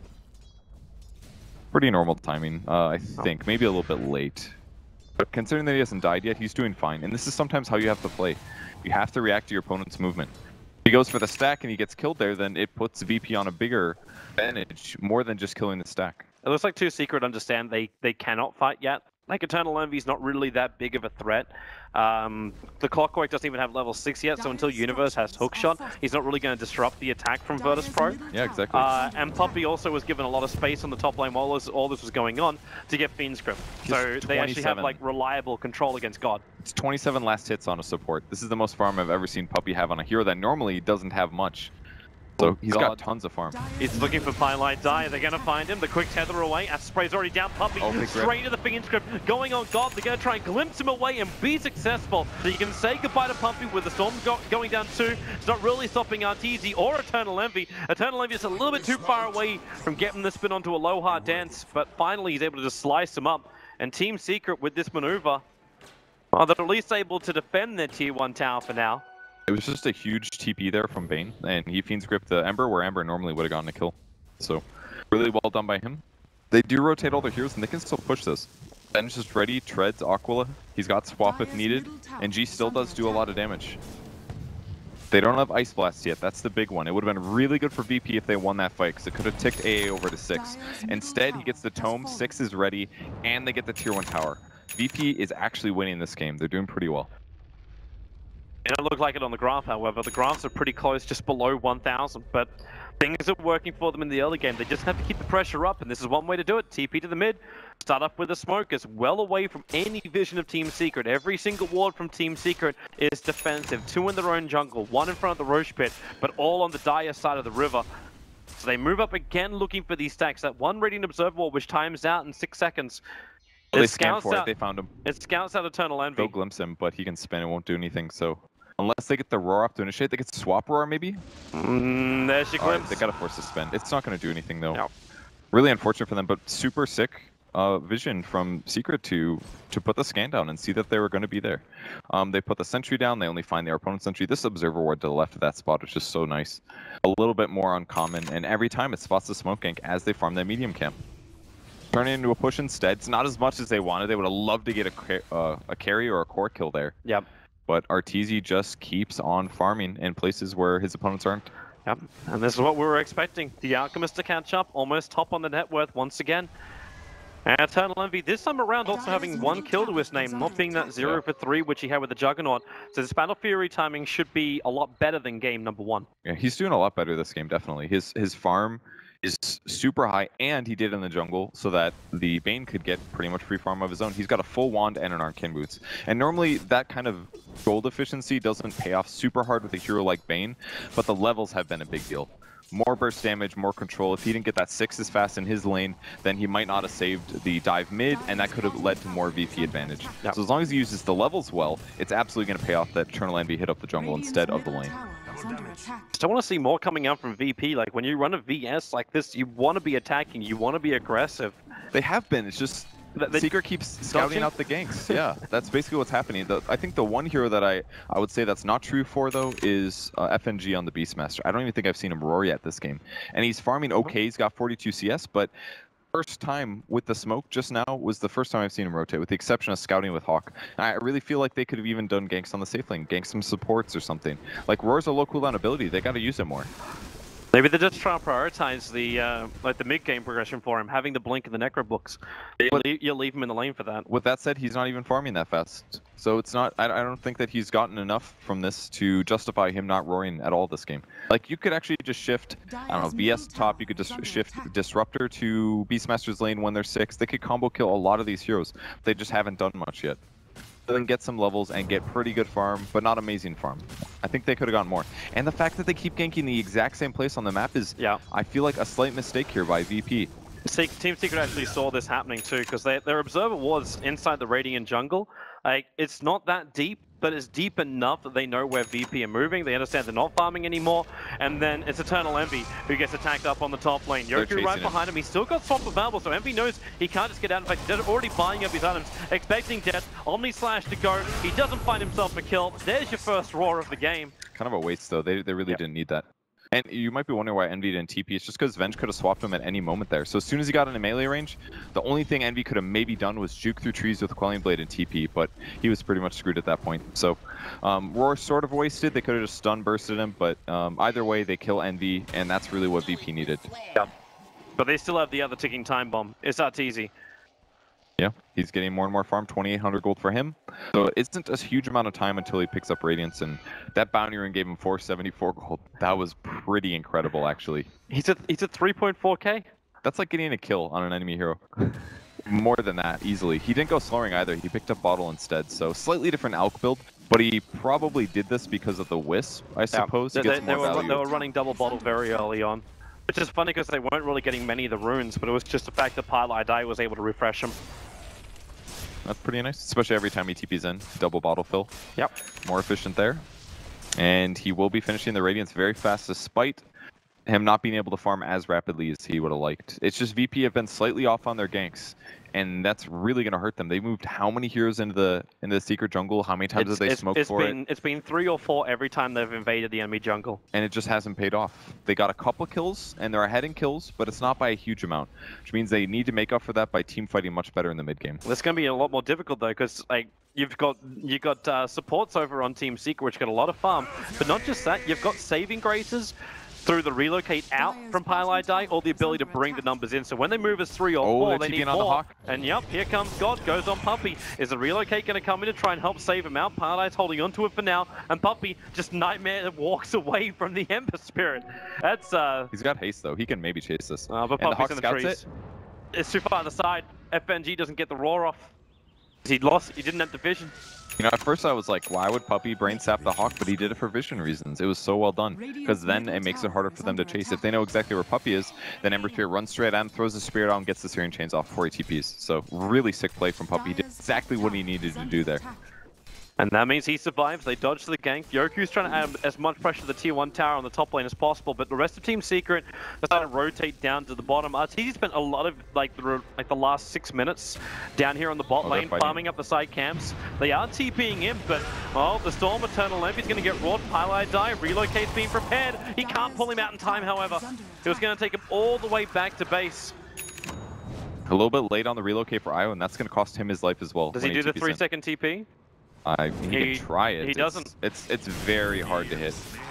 Pretty normal timing, I think. Maybe a little bit late. But considering that he hasn't died yet, he's doing fine. And this is sometimes how you have to play. You have to react to your opponent's movement. If he goes for the stack and he gets killed there, then it puts VP on a bigger advantage, more than just killing the stack. It looks like 2 Secret understand they cannot fight yet. Like, Eternal Envy's not really that big of a threat. The Clockwork doesn't even have level 6 yet, so until Universe has Hookshot, he's not really going to disrupt the attack from Virtus Pro. Yeah, exactly. And Puppey also was given a lot of space on the top lane while all this was going on to get Fiend's Grip. So they actually have, like, reliable control against God. It's 27 last hits on a support. This is the most farm I've ever seen Puppey have on a hero that normally doesn't have much. So he's got tons of farm. He's looking for Pylite Die. They're going to find him. The quick tether away. Spray's already down. Puppey straight to the Fiend's Grip. Going on God. They're going to try and glimpse him away and be successful. So you can say goodbye to Puppey with the Storm going down 2. It's not really stopping Arteezy or Eternal Envy. Eternal Envy is a little bit too far away from getting the spin onto a low hard dance. But finally he's able to just slice him up. And Team Secret with this maneuver, well, they're at least able to defend their tier 1 tower for now. It was just a huge TP there from Bane, and he Fiend's Grip the Ember, where Ember normally would have gotten a kill. So, really well done by him. They do rotate all their heroes, and they can still push this. Ben's just ready, treads Aquila. He's got swap if needed, and G still does do a lot of damage. They don't have Ice Blast yet, that's the big one. It would have been really good for VP if they won that fight, because it could have ticked AA over to 6. Instead, he gets the Tome, 6 is ready, and they get the tier 1 tower. VP is actually winning this game. They're doing pretty well. It don't look like it on the graph, however. The graphs are pretty close, just below 1,000, but things are working for them in the early game. They just have to keep the pressure up, and this is one way to do it. TP to the mid, start up with the smokers, well away from any vision of Team Secret. Every single ward from Team Secret is defensive. 2 in their own jungle, 1 in front of the Roche pit, but all on the dire side of the river. So they move up again looking for these stacks. That one Radiant Observer ward, which times out in 6 seconds. Well, they scanned for it, they found him. It scouts out Eternal Envy. They'll glimpse him, but he can spin, it won't do anything, so... Unless they get the Roar up to initiate, they get Swap Roar maybe? There's your glimpse. Right, they gotta force the spin. It's not gonna do anything though. No. Really unfortunate for them, but super sick vision from Secret to put the scan down and see that they were gonna be there. They put the sentry down, they only find their opponent's sentry. This Observer Ward to the left of that spot is just so nice. A little bit more uncommon, and every time it spots the smoke gank as they farm that medium camp. Turn it into a push instead. It's not as much as they wanted. They would have loved to get a carry or a core kill there. Yep. But Arteezy just keeps on farming in places where his opponents aren't. Yep, and this is what we were expecting. The Alchemist to catch up, almost top on the net worth once again. And Eternal Envy this time around also having 1 kill to his name, not being that 0 for 3 which he had with the Juggernaut. So this Battle Fury timing should be a lot better than game number 1. Yeah, he's doing a lot better this game, definitely. His farm is super high, and he did in the jungle so that the Bane could get pretty much free farm of his own. He's got a full wand and an Arcane Boots. And normally that kind of gold efficiency doesn't pay off super hard with a hero like Bane, but the levels have been a big deal. More burst damage, more control. If he didn't get that 6 as fast in his lane, then he might not have saved the dive mid, and that could have led to more VP advantage. Yep. So as long as he uses the levels well, it's absolutely going to pay off that Eternal Envy hit up the jungle instead of the lane. I want to see more coming out from VP. Like, when you run a VS like this, you want to be attacking, you want to be aggressive. They have been. It's just Secret keeps scouting out the ganks. Yeah, that's basically what's happening. I think the one hero that I would say that's not true for, though, is FNG on the Beastmaster. I don't even think I've seen him roar yet this game. And he's farming okay. He's got 42 CS, but first time with the smoke just now was the first time I've seen him rotate, with the exception of scouting with Hawk. I really feel like they could have even done ganks on the safe lane, gank some supports or something. Like, Roar's a low cooldown ability. They got to use it more. Maybe they're just trying to prioritize the like the mid-game progression for him, having the blink and the necro books. You leave him in the lane for that. With that said, he's not even farming that fast. So it's not, I don't think that he's gotten enough from this to justify him not roaring at all this game. Like, you could actually just shift, I don't know, VS top, you could just shift Disruptor to Beastmaster's lane when they're 6. They could combo kill a lot of these heroes. They just haven't done much yet. Then get some levels and get pretty good farm, but not amazing farm. I think they could have gotten more. And the fact that they keep ganking the exact same place on the map is, I feel like a slight mistake here by VP. Team Secret actually saw this happening too, because their observer was inside the Radiant jungle. Like, it's not that deep, but it's deep enough that they know where VP are moving. They understand they're not farming anymore. And then it's Eternal Envy who gets attacked up on the top lane. Yoku right behind him. He's still got swap available, so Envy knows he can't just get out. In fact, they're already buying up his items, expecting death. Omni Slash to go. He doesn't find himself a kill. There's your first roar of the game. Kind of a waste, though. They really didn't need that. And you might be wondering why Envy didn't TP. It's just because Venge could have swapped him at any moment there. So as soon as he got into melee range, the only thing Envy could have maybe done was juke through trees with Quelling Blade and TP, but he was pretty much screwed at that point. So Roar sort of wasted. They could have just stun bursted him, but either way, they kill Envy, and that's really what VP needed. Yeah. But they still have the other ticking time bomb. It's that easy. Yeah, he's getting more and more farm, 2,800 gold for him. So it isn't a huge amount of time until he picks up Radiance, and that bounty rune gave him 474 gold. That was pretty incredible, actually. He's at 3.4k? That's like getting a kill on an enemy hero. More than that, easily. He didn't go slowing either, he picked up Bottle instead, so slightly different Alk build, but he probably did this because of the Wisp, I suppose. Yeah. He gets more value. They were running double Bottle very early on. Which is funny because they weren't really getting many of the runes, but it was just the fact that Pylai was able to refresh them. That's pretty nice, especially every time he TPs in. Double bottle fill. Yep. More efficient there. And he will be finishing the Radiance very fast, despite him not being able to farm as rapidly as he would have liked. It's just VP have been slightly off on their ganks, and that's really going to hurt them. They moved how many heroes into the secret jungle? How many times have they smoked for it? It's been 3 or 4 every time they've invaded the enemy jungle. And it just hasn't paid off. They got a couple kills, and they're ahead in kills, but it's not by a huge amount, which means they need to make up for that by team fighting much better in the mid game. It's going to be a lot more difficult though, because like you've got supports over on Team Secret, which got a lot of farm, but not just that. You've got saving graces through the relocate out from Pylai, or the ability to bring the numbers in. So when they move as 3 or 4, they need more. On the Hawk. And yep, here comes God, goes on Puppey. Is the relocate going to come in to try and help save him out? Pylai's holding onto it for now, and Puppey just nightmare walks away from the Ember Spirit. That's He's got haste though. He can maybe chase this. But and Puppey's in the trees. It's too far on the side. FNG doesn't get the roar off. He didn't have the vision. You know, at first I was like, why would Puppey brain sap the Hawk? But he did it for vision reasons. It was so well done. Because then it makes it harder for them to chase. If they know exactly where Puppey is, then Ember Spirit runs straight at him, throws the Spirit out, and gets the Searing Chains off before he TPs. So really sick play from Puppey. He did exactly what he needed to do there. And that means he survives. They dodge the gank. Yoku's trying to add as much pressure to the tier 1 tower on the top lane as possible, but the rest of Team Secret are starting to rotate down to the bottom. RTZ spent a lot of the last 6 minutes down here on the bot lane, farming up the side camps. They are TPing in, but the Storm Eternal Envy is going to get roared. Pylai relocate's being prepared. He can't pull him out in time, however. It was going to take him all the way back to base. A little bit late on the relocate for Io, and that's going to cost him his life as well. Does he do the 3-second TP? He can try it. He doesn't. It's very hard to hit.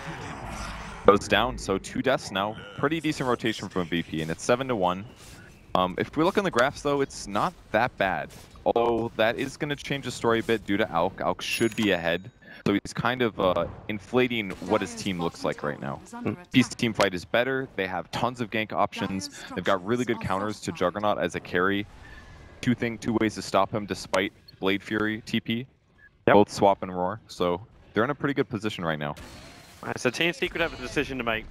Goes down, so 2 deaths now. Pretty decent rotation from VP, and it's 7-1. If we look on the graphs, though, it's not that bad. Although that is going to change the story a bit due to Alk. Alk should be ahead, so he's kind of inflating what his team looks like right now. VP's team fight is better. They have tons of gank options. They've got really good counters to Juggernaut as a carry. Two ways to stop him despite Blade Fury TP. Yep. Both swap and roar, so they're in a pretty good position right now. So Team Secret have a decision to make.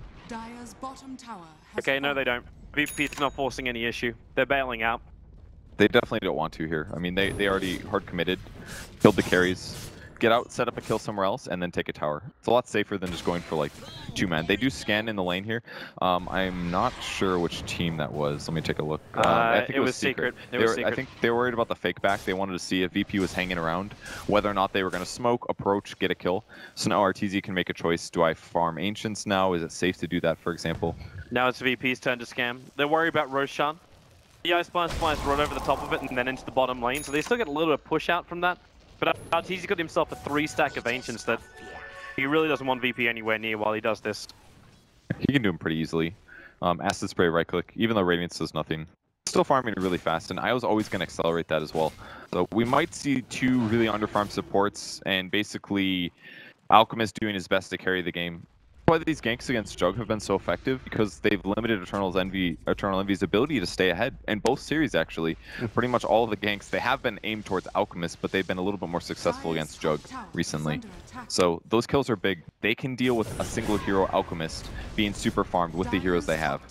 Okay, no they don't. VP's not forcing any issue. They're bailing out. They definitely don't want to here. I mean, they already hard committed, killed the carries, get out, set up a kill somewhere else, and then take a tower. It's a lot safer than just going for like 2-man. They do scan in the lane here. I'm not sure which team that was. Let me take a look. I think it was Secret. I think they were worried about the fake back. They wanted to see if VP was hanging around, whether or not they were going to smoke, approach, get a kill. So now RTZ can make a choice. Do I farm Ancients now? Is it safe to do that, for example? Now it's VP's turn to scam. They're worried about Roshan. The Ice Blast flies right over the top of it and then into the bottom lane, so they still get a little bit of push out from that. But RTZ got himself a 3-stack of Ancients that he really doesn't want VP anywhere near while he does this. He can do them pretty easily. Acid Spray, right click, even though Radiance does nothing. Still farming really fast, and I was always going to accelerate that as well. So we might see 2 really underfarmed supports, and basically Alchemist doing his best to carry the game. That's why these ganks against Jug have been so effective, because they've limited Eternal Envy's ability to stay ahead. In both series, actually, pretty much all of the ganks, they have been aimed towards Alchemist, but they've been a little bit more successful against Jug recently. So those kills are big. They can deal with a single hero Alchemist being super farmed with the heroes they have.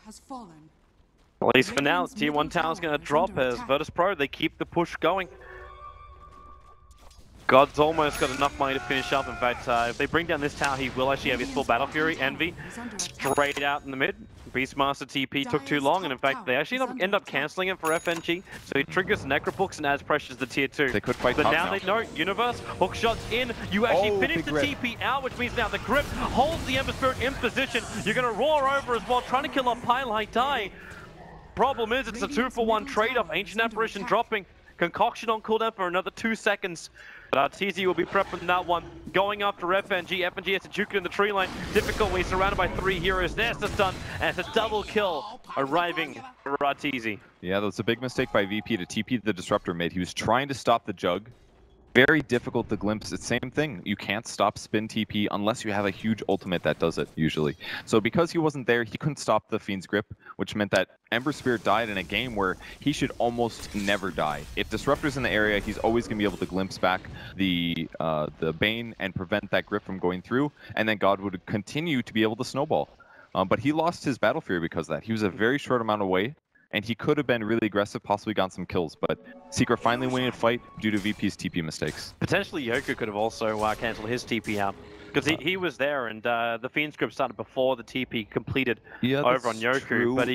At least for now, Tier 1 tower's going to drop as Virtus Pro, they keep the push going. God's almost got enough money to finish up. In fact, if they bring down this tower, he will actually have his full Battle Fury. Envy straight out in the mid. Beastmaster TP took too long, and in fact, they actually end up cancelling it for FNG. So he triggers Necrobooks and adds pressure to the tier 2. They could fight But top now they know, Universe, hookshot's in. You actually finish the TP out, which means now the grip holds the Ember Spirit in position. You're going to roar over as well, trying to kill off Pylite Die. Problem is, it's a 2-for-1 trade-off. Ancient Apparition dropping. Concoction on cooldown for another 2 seconds. But Arteezy will be prepping that one. Going after FNG. FNG has to juke it in the tree line. Difficult when he's surrounded by 3 heroes. There's the stun, and it's a double kill arriving for Arteezy. Yeah, that was a big mistake by VP to TP the Disruptor mid. He was trying to stop the Jug. Very difficult to glimpse. It's the same thing. You can't stop spin TP unless you have a huge ultimate that does it, usually. So because he wasn't there, he couldn't stop the Fiend's grip, which meant that Ember Spirit died in a game where he should almost never die. If Disruptor's in the area, he's always going to be able to glimpse back the Bane and prevent that grip from going through, and then God would continue to be able to snowball. But he lost his Battle Fury because of that. He was a very short amount away, and he could have been really aggressive, possibly gotten some kills, but Secret finally winning a fight due to VP's TP mistakes. Potentially Yoku could have also cancelled his TP out. Because he was there, and the Fiend script started before the TP completed over on Yoku. True. But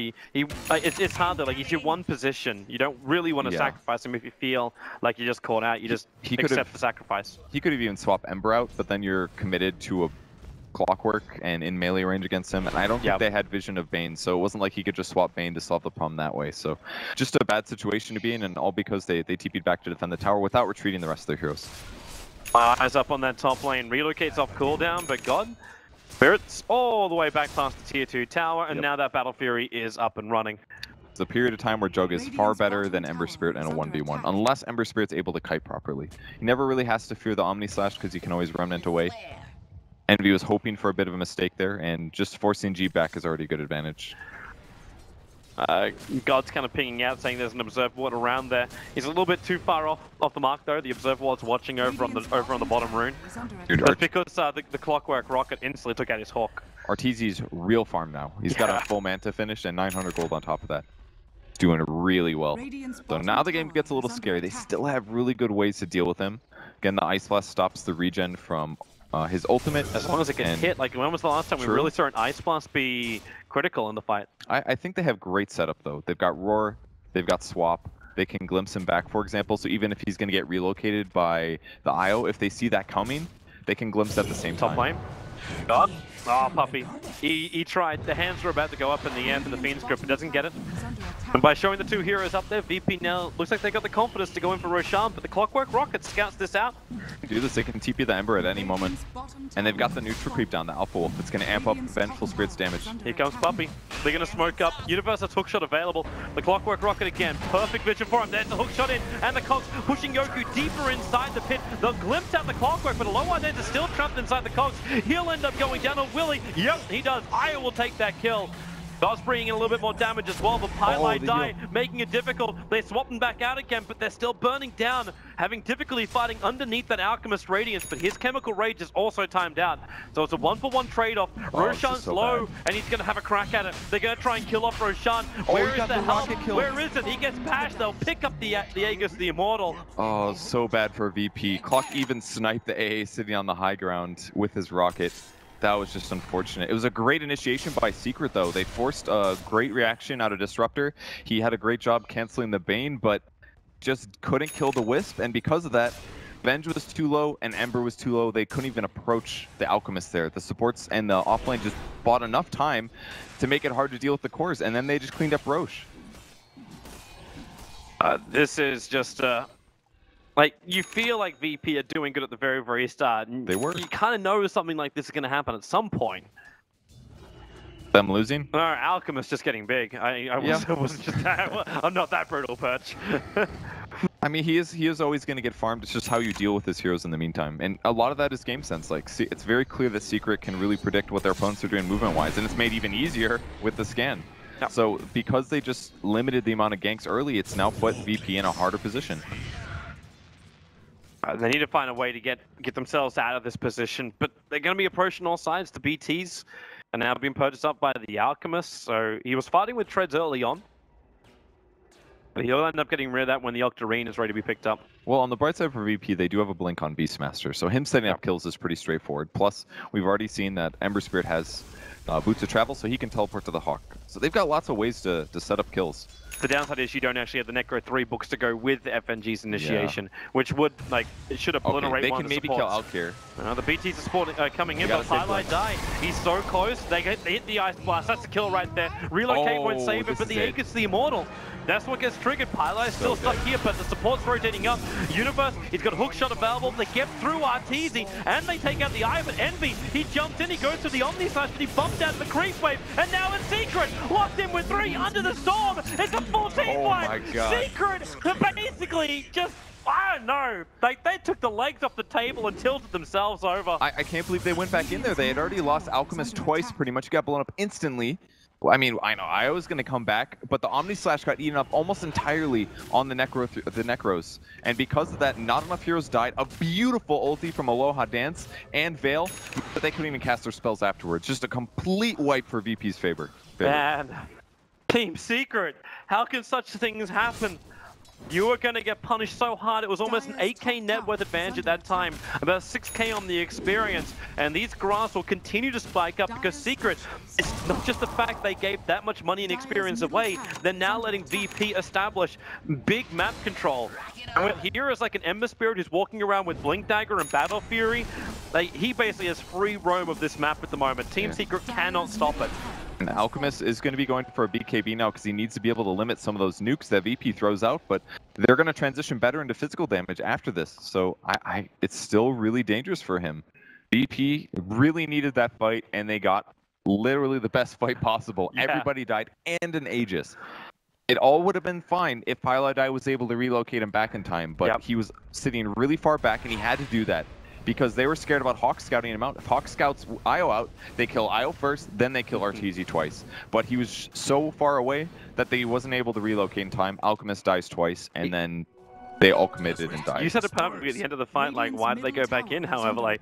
it's hard though. Like, he's your one position. You don't really want to sacrifice him if you feel like you're just caught out. You just accept the sacrifice. He could have even swapped Ember out, but then you're committed to a Clockwork and in melee range against him, and I don't think they had vision of Bane, so it wasn't like he could just swap Bane to solve the problem that way. So just a bad situation to be in, and all because they TP'd back to defend the tower without retreating the rest of their heroes. Eyes up on that top lane, relocates off cooldown, but God, Spirits all the way back past the tier 2 tower, and now that Battle Fury is up and running. It's a period of time where Jug is far better than Ember Spirit in a 1v1, unless Ember Spirit's able to kite properly. He never really has to fear the Omni Slash because he can always remnant away. Envy was hoping for a bit of a mistake there, and just forcing G back is already a good advantage. God's kind of pinging out, saying there's an Observer Ward around there. He's a little bit too far off the mark though. The Observer Ward's watching over on the bottom rune. That's because the Clockwork Rocket instantly took out his Hawk. Arteezy's real farm now. He's got a full Manta finish and 900 gold on top of that. Doing really well. So now the game gets a little scary. They still have really good ways to deal with him. Again, the Ice Blast stops the regen from his ultimate. As long as it gets hit. Like, when was the last time we really saw an Ice Blast be critical in the fight? I think they have great setup though. They've got Roar, they've got Swap, they can glimpse him back, for example, so even if he's going to get relocated by the IO, if they see that coming, they can glimpse at the same time. Top lane. God. Oh, Puppey. He tried. The hands were about to go up in the end, and the Fiend's grip, but doesn't get it. And by showing the 2 heroes up there, VP now looks like they got the confidence to go in for Roshan, but the Clockwork Rocket scouts this out. They can do this, they can TP the Ember at any moment. And they've got the neutral creep down, the Alpha Wolf. It's going to amp up Vengeful Spirit's damage. Here comes Puppey. They're going to smoke up. Universe has hookshot available. The Clockwork Rocket again. Perfect vision for him. There's the hookshot in, and the Cogs pushing Yoku deeper inside the pit. They'll glimpse out the Clockwork, but Low Identity is still trapped inside the Cogs. He'll end up going down on Willie. Yep, he does. Aya will take that kill. God's bringing in a little bit more damage as well, but Pylite Die making it difficult. They're swapping back out again, but they're still burning down, having difficulty fighting underneath that Alchemist Radiance, but his Chemical Rage is also timed out. So it's a 1-for-1 trade-off. Roshan's low, and he's going to have a crack at it. They're going to try and kill off Roshan. Where is the help? Where is it? He gets pashed. They'll pick up the Aegis, the Immortal. Oh, so bad for VP. Clock even sniped the AA sitting on the high ground with his rocket. That was just unfortunate. It was a great initiation by Secret, though. They forced a great reaction out of Disruptor. He had a great job canceling the Bane, but just couldn't kill the Wisp. And because of that, Venge was too low and Ember was too low. They couldn't even approach the Alchemist there. The supports and the offlane just bought enough time to make it hard to deal with the cores, and then they just cleaned up Roche. This is just... like, you feel like VP are doing good at the very, very start. And they were. You kind of know something like this is going to happen at some point. Them losing? Alchemist just getting big. I wasn't just that. I'm not that brutal, Perch. I mean, he is always going to get farmed. It's just how you deal with his heroes in the meantime. And a lot of that is game sense. Like, see, it's very clear that Secret can really predict what their opponents are doing movement-wise, and it's made even easier with the scan. Yep. So because they just limited the amount of ganks early, it's now put VP in a harder position. They need to find a way to get themselves out of this position, but they're going to be approaching all sides. The BTs are now being purchased up by the Alchemists, so he was fighting with Treads early on. But he'll end up getting rid of that when the Octarine is ready to be picked up. Well, on the bright side for VP, they do have a blink on Beastmaster, so him setting up kills is pretty straightforward. Plus, we've already seen that Ember Spirit has boots of travel, so he can teleport to the Hawk. So they've got lots of ways to set up kills. The downside is you don't actually have the Necro 3 books to go with the FNG's initiation, which would, like, it should obliterate they one can of the maybe supports. kill Alkir. The BTs are coming in, You but gotta save Highlight die. He's so close. They hit the Ice Blast. That's the kill right there. Relocate won't save it, this but the is it. Aegis, the Immortal. That's what gets triggered. Pylai is still stuck here, but the support's rotating up. Universe, he's got a hook shot available. They get through Arteezy, and they take out the Eye, but Envy, he jumps in, he goes to the Omni Slash, but he bumped out the creep wave, and now it's Secret, locked in with 3 under the storm. It's a full team fight. my God. Secret, basically just, I don't know. They took the legs off the table and tilted themselves over. I can't believe they went back in there. They had already lost Alchemist twice, pretty much. Got blown up instantly. Well, I mean, I know I was going to come back, but the Omni Slash got eaten up almost entirely on the Necros. And because of that, not enough heroes died. A beautiful ulti from Aloha Dance and Veil, but they couldn't even cast their spells afterwards. Just a complete wipe for VP's favor. Man, Team Secret, how can such things happen? You were going to get punished so hard. It was almost an 8k net worth advantage at that time, about 6k on the experience, and these graphs will continue to spike up because Secret, it's not just the fact they gave that much money and experience away, they're now letting VP establish big map control. And with here is like an Ember Spirit who's walking around with Blink Dagger and Battle Fury. He basically has free roam of this map at the moment. Team Secret cannot stop it. And Alchemist is going to be going for a BKB now because he needs to be able to limit some of those nukes that VP throws out, but they're going to transition better into physical damage after this, so it's still really dangerous for him. VP really needed that fight, and they got literally the best fight possible. Yeah. Everybody died, and an Aegis. It all would have been fine if Pylai was able to relocate him back in time, but he was sitting really far back, and he had to do that. Because they were scared about Hawk scouting him out. If Hawk scouts Io out, they kill Io first, then they kill Arteezy twice. But he was so far away that he wasn't able to relocate in time. Alchemist dies twice, and then they all committed and died. You said it perfectly at the end of the fight, like, why did they go back in? However, like,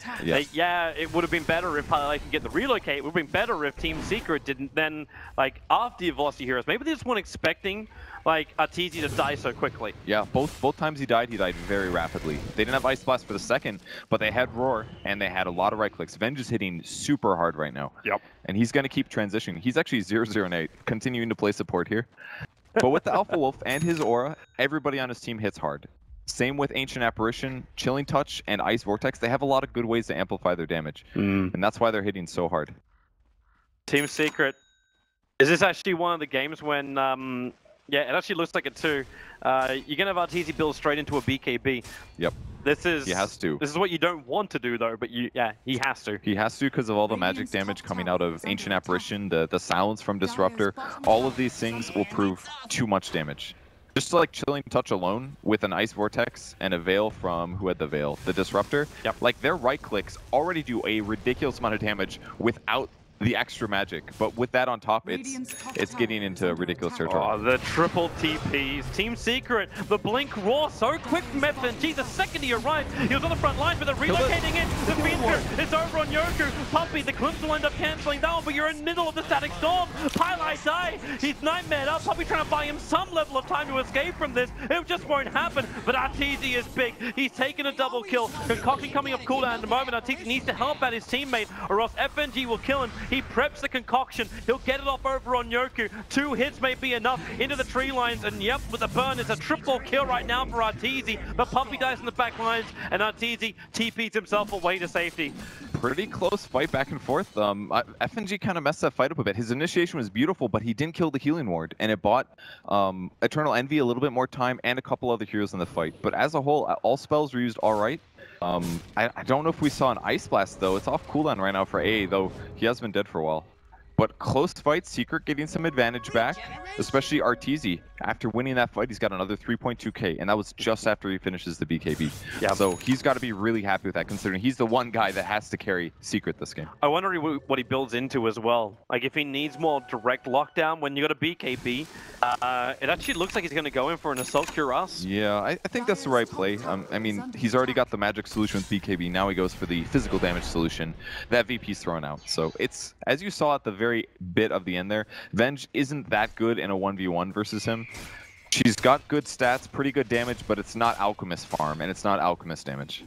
it would have been better if Pylai could get the relocate. It would have been better if Team Secret didn't then, like, after the Velocity Heroes, maybe they just weren't expecting, like, Arteezy to die so quickly. Yeah, both times he died very rapidly. They didn't have Ice Blast for the second, but they had Roar, and they had a lot of right clicks. Venge is hitting super hard right now. Yep. And he's going to keep transitioning. He's actually 0-0-8, continuing to play support here. But with the Alpha Wolf and his aura, everybody on his team hits hard. Same with Ancient Apparition, Chilling Touch, and Ice Vortex. They have a lot of good ways to amplify their damage. And that's why they're hitting so hard. Team Secret, is this actually one of the games when, yeah, it actually looks like it too. You're going to have Arteezy build straight into a BKB. Yep. He has to. This is what you don't want to do though, but he has to. He has to because of all the magic damage coming out of Ancient Apparition, the silence from Disruptor. All of these things will prove too much damage. Just like Chilling Touch alone with an Ice Vortex and a Veil from, who had the Veil? The Disruptor. Yep. Like their right clicks already do a ridiculous amount of damage without the extra magic, but with that on top, it's getting into ridiculous territory. Oh, the triple TPs. Team Secret, the Blink Roar, so quick from FNG. The second he arrived, he was on the front line, but they're relocating in. The Fiendster is over on Yoku. Puppey, the Glimpse will end up cancelling that one, but you're in the middle of the Static Storm. Pylai die. He's nightmared up. Puppey trying to buy him some level of time to escape from this. It just won't happen, but Arteezy is big. He's taken a double kill. Concoction coming up cooldown at the moment. Arteezy needs to help out his teammate, or else FNG will kill him. He preps the concoction. He'll get it off over on Yoku. 2 hits may be enough into the tree lines, and yep, with the burn, it's a triple kill right now for Arteezy. But Puppey dies in the back lines, and Arteezy TPs himself away to safety. Pretty close fight back and forth. FNG kind of messed that fight up a bit. His initiation was beautiful, but he didn't kill the healing ward, and it bought Eternal Envy a little bit more time and a couple other heroes in the fight. But as a whole, all spells were used all right. I don't know if we saw an Ice Blast, though. It's off cooldown right now for A, though he has been dead for a while. But close fight, Secret getting some advantage back, especially Arteezy. After winning that fight, he's got another 3.2k, and that was just after he finishes the BKB. Yeah. So he's got to be really happy with that, considering he's the one guy that has to carry Secret this game. I wonder what he builds into as well. Like, if he needs more direct lockdown when you got a BKB, it actually looks like he's going to go in for an Assault Cuirass. Yeah, I think that's the right play. I mean, he's already got the magic solution with BKB. Now he goes for the physical damage solution that VP's throwing out. So it's, as you saw at the very bit of the end there, Venge isn't that good in a 1v1 versus him. She's got good stats, pretty good damage, but it's not Alchemist farm, and it's not Alchemist damage.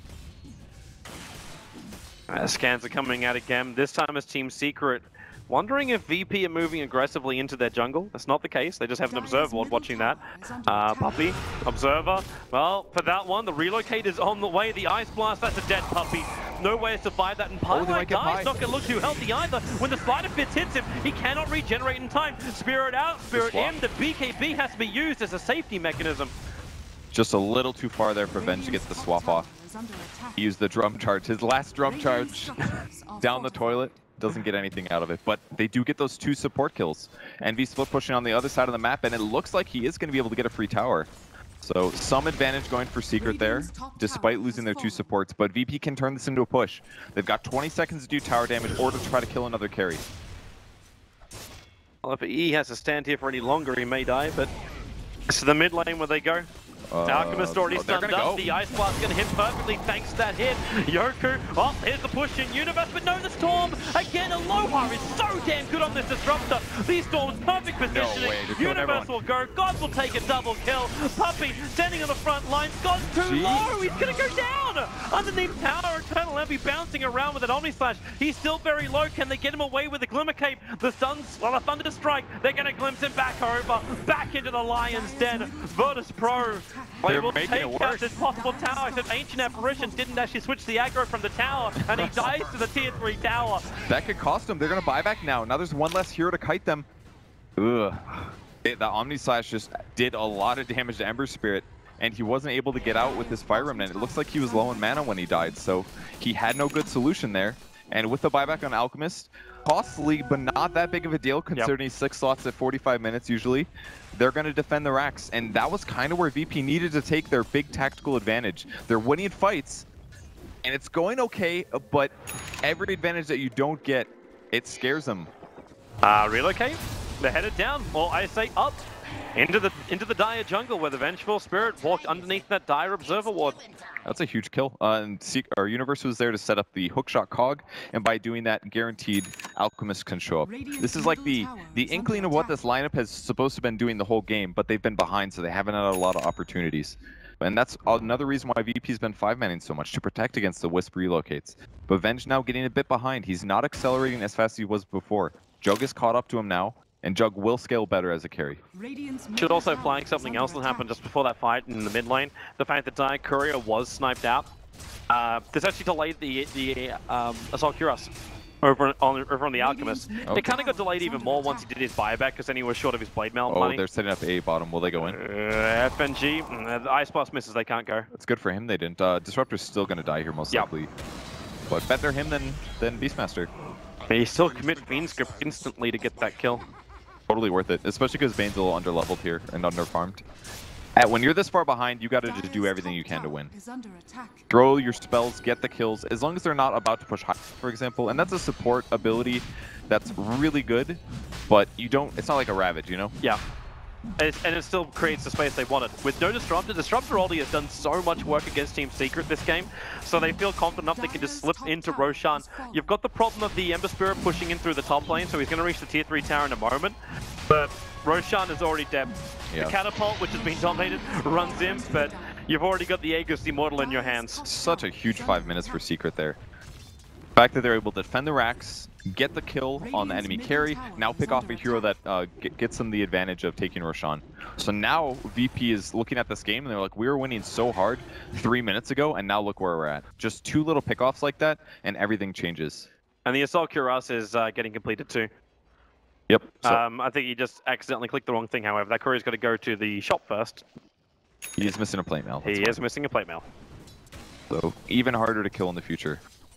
Scans are coming out again. This time as Team Secret. Wondering if VP are moving aggressively into their jungle. That's not the case. They just have an Observer Ward watching that. Puppey, Observer. Well, for that one, the relocate is on the way. The Ice Blast, that's a dead Puppey. No way to survive that. And Pyrite Guy's not going to look too healthy either. When the Spider Fist hits him, he cannot regenerate in time. Spirit out, Spirit in. The BKB has to be used as a safety mechanism. Just a little too far there for Venge to get the swap off. He used the drum charge, his last drum charge, down the toilet. Doesn't get anything out of it, but they do get those 2 support kills. Envy split pushing on the other side of the map, and it looks like he is going to be able to get a free tower. So some advantage going for Secret there, despite losing their 2 supports, but VP can turn this into a push. They've got 20 seconds to do tower damage or to try to kill another carry. Well, if E has to stand here for any longer, he may die, but it's to the mid lane where they go. Alchemist already stunned up. The Ice Blast going to hit perfectly thanks to that hit. Yoku, oh, here's the push in Universe, but no, the Storm. Again, Aloha is so damn good on this Disruptor. These Storms, perfect positioning. Universe will go. God will take a double kill. Puppey standing on the front line. God's too low. He's going to go down. Underneath tower, Eternal Envy bouncing around with an Omni Slash. He's still very low. Can they get him away with the Glimmer Cape? The Suns, well, a Thunder to strike. They're going to glimpse him back over. Back into the Lion's Den. Virtus Pro. They will take out this possible tower. If Ancient Apparition didn't actually switch the aggro from the tower, and he dies to the tier 3 tower. That could cost them. They're going to buy back now. Now there's one less hero to kite them. Ugh. The Omni Slash just did a lot of damage to Ember Spirit, and he wasn't able to get out with his Fire Remnant. It looks like he was low in mana when he died, so he had no good solution there. And with the buyback on Alchemist, costly, but not that big of a deal considering 6 slots at 45 minutes usually. They're going to defend the racks, and that was kind of where VP needed to take their big tactical advantage. They're winning fights, and it's going okay, but every advantage that you don't get, it scares them. Relocate. They're headed down, or I say up, into the dire jungle where the Vengeful Spirit walked underneath that dire Observer Ward. That's a huge kill. And our Universe was there to set up the hookshot cog, and by doing that, guaranteed Alchemist can show up. This is like the inkling of what this lineup has supposed to have been doing the whole game, but they've been behind, so they haven't had a lot of opportunities. And that's another reason why VP's been 5-manning so much, to protect against the Wisp relocates. But Venge now getting a bit behind. He's not accelerating as fast as he was before. Jug is caught up to him now, and Jug will scale better as a carry. Should also flag something else that happened just before that fight in the mid lane. The fact that Dire Courier was sniped out. This actually delayed the Assault Cuirass over on the Alchemist. Okay. It kind of got delayed even more once he did his buyback, because then he was short of his blade mail Oh, money. they're setting up A bottom. Will they go in? FNG, the Ice Blast misses, they can't go. It's good for him they didn't. Disruptor's still going to die here most likely. But better him than Beastmaster. He still commit Fiendscript instantly to get that kill. Totally worth it, especially because Bane's a little underleveled here and underfarmed. When you're this far behind, you got to just do everything you can to win. Throw your spells, get the kills, as long as they're not about to push high, for example. And that's a support ability that's really good, but you don't. It's not like a Ravage, you know? Yeah. And it still creates the space they wanted. With no Disruptor, Disruptor already has done so much work against Team Secret this game, so they feel confident enough they can just slip into Roshan. You've got the problem of the Ember Spirit pushing in through the top lane, so he's going to reach the tier 3 tower in a moment, but Roshan is already dead. Yeah. The Catapult, which has been dominated, runs in, but you've already got the Aegis Immortal in your hands. Such a huge 5 minutes for Secret there. The fact that they're able to defend the racks, get the kill on the enemy carry, now pick off a hero that gets them the advantage of taking Roshan. So now VP is looking at this game and they're like, we were winning so hard 3 minutes ago, and now look where we're at. Just 2 little pickoffs like that, and everything changes. And the Assault Cuirass is getting completed too. Yep. So I think he just accidentally clicked the wrong thing, however. That courier's got to go to the shop first. he is missing a plate mail. He is missing a plate mail. So even harder to kill in the future.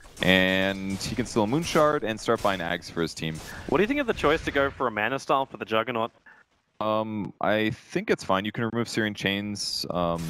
And he can steal a Moon Shard and start buying Ags for his team. What do you think of the choice to go for a Mana Style for the Juggernaut? I think it's fine. You can remove Searing Chains.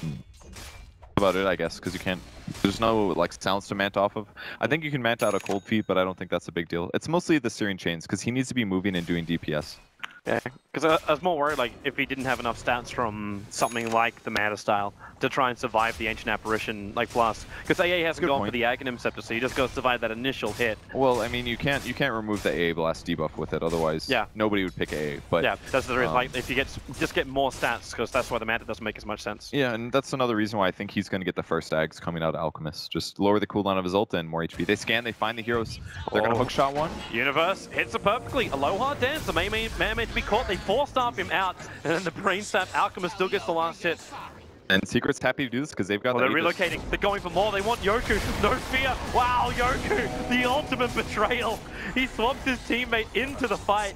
About it, I guess, because you can't. There's no like sounds to mant off of. I think you can mant out a Cold Feet, but I don't think that's a big deal. It's mostly the Searing Chains because he needs to be moving and doing DPS. Yeah, because I was more worried, like, if he didn't have enough stats from something like the Matter style to try and survive the Ancient Apparition, like, plus. Because AA hasn't Good gone point. for the Aghanim Scepter, so you just got to survive that initial hit. Well, I mean, you can't remove the AA blast debuff with it, otherwise Yeah. nobody would pick AA. But Yeah, that's the reason, like, if you just get more stats, because that's why the Matter doesn't make as much sense. yeah, and that's another reason why I think he's going to get the first Ags coming out of Alchemist. Just lower the cooldown of his ult and more HP. They scan, they find the heroes. They're going to hookshot one. Universe hits it perfectly. Aloha Dance, the man made to be caught. They force-stamp him out, and then the Brain Sap Alchemist still gets the last hit. And Secret's happy to do this because they've got Well, the they're Aegis. relocating. They're going for more. They want Yoku. No fear. Wow, Yoku, the ultimate betrayal. He swapped his teammate into the fight.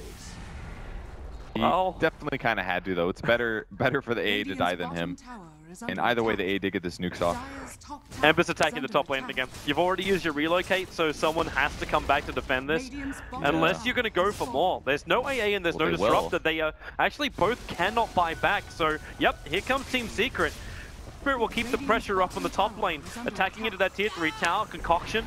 He Well, definitely kind of had to, though. It's better for the AA to die than him. And either way, the AA did get this nukes off. Ember's attacking the top lane again. You've already used your relocate, so someone has to come back to defend this. Unless you're going to go for more. There's no AA and there's Well, no they will. Disruptor. They actually both cannot buy back. So, yep, here comes Team Secret. Spirit will keep the pressure up on the top lane, attacking into that tier 3 tower. Concoction.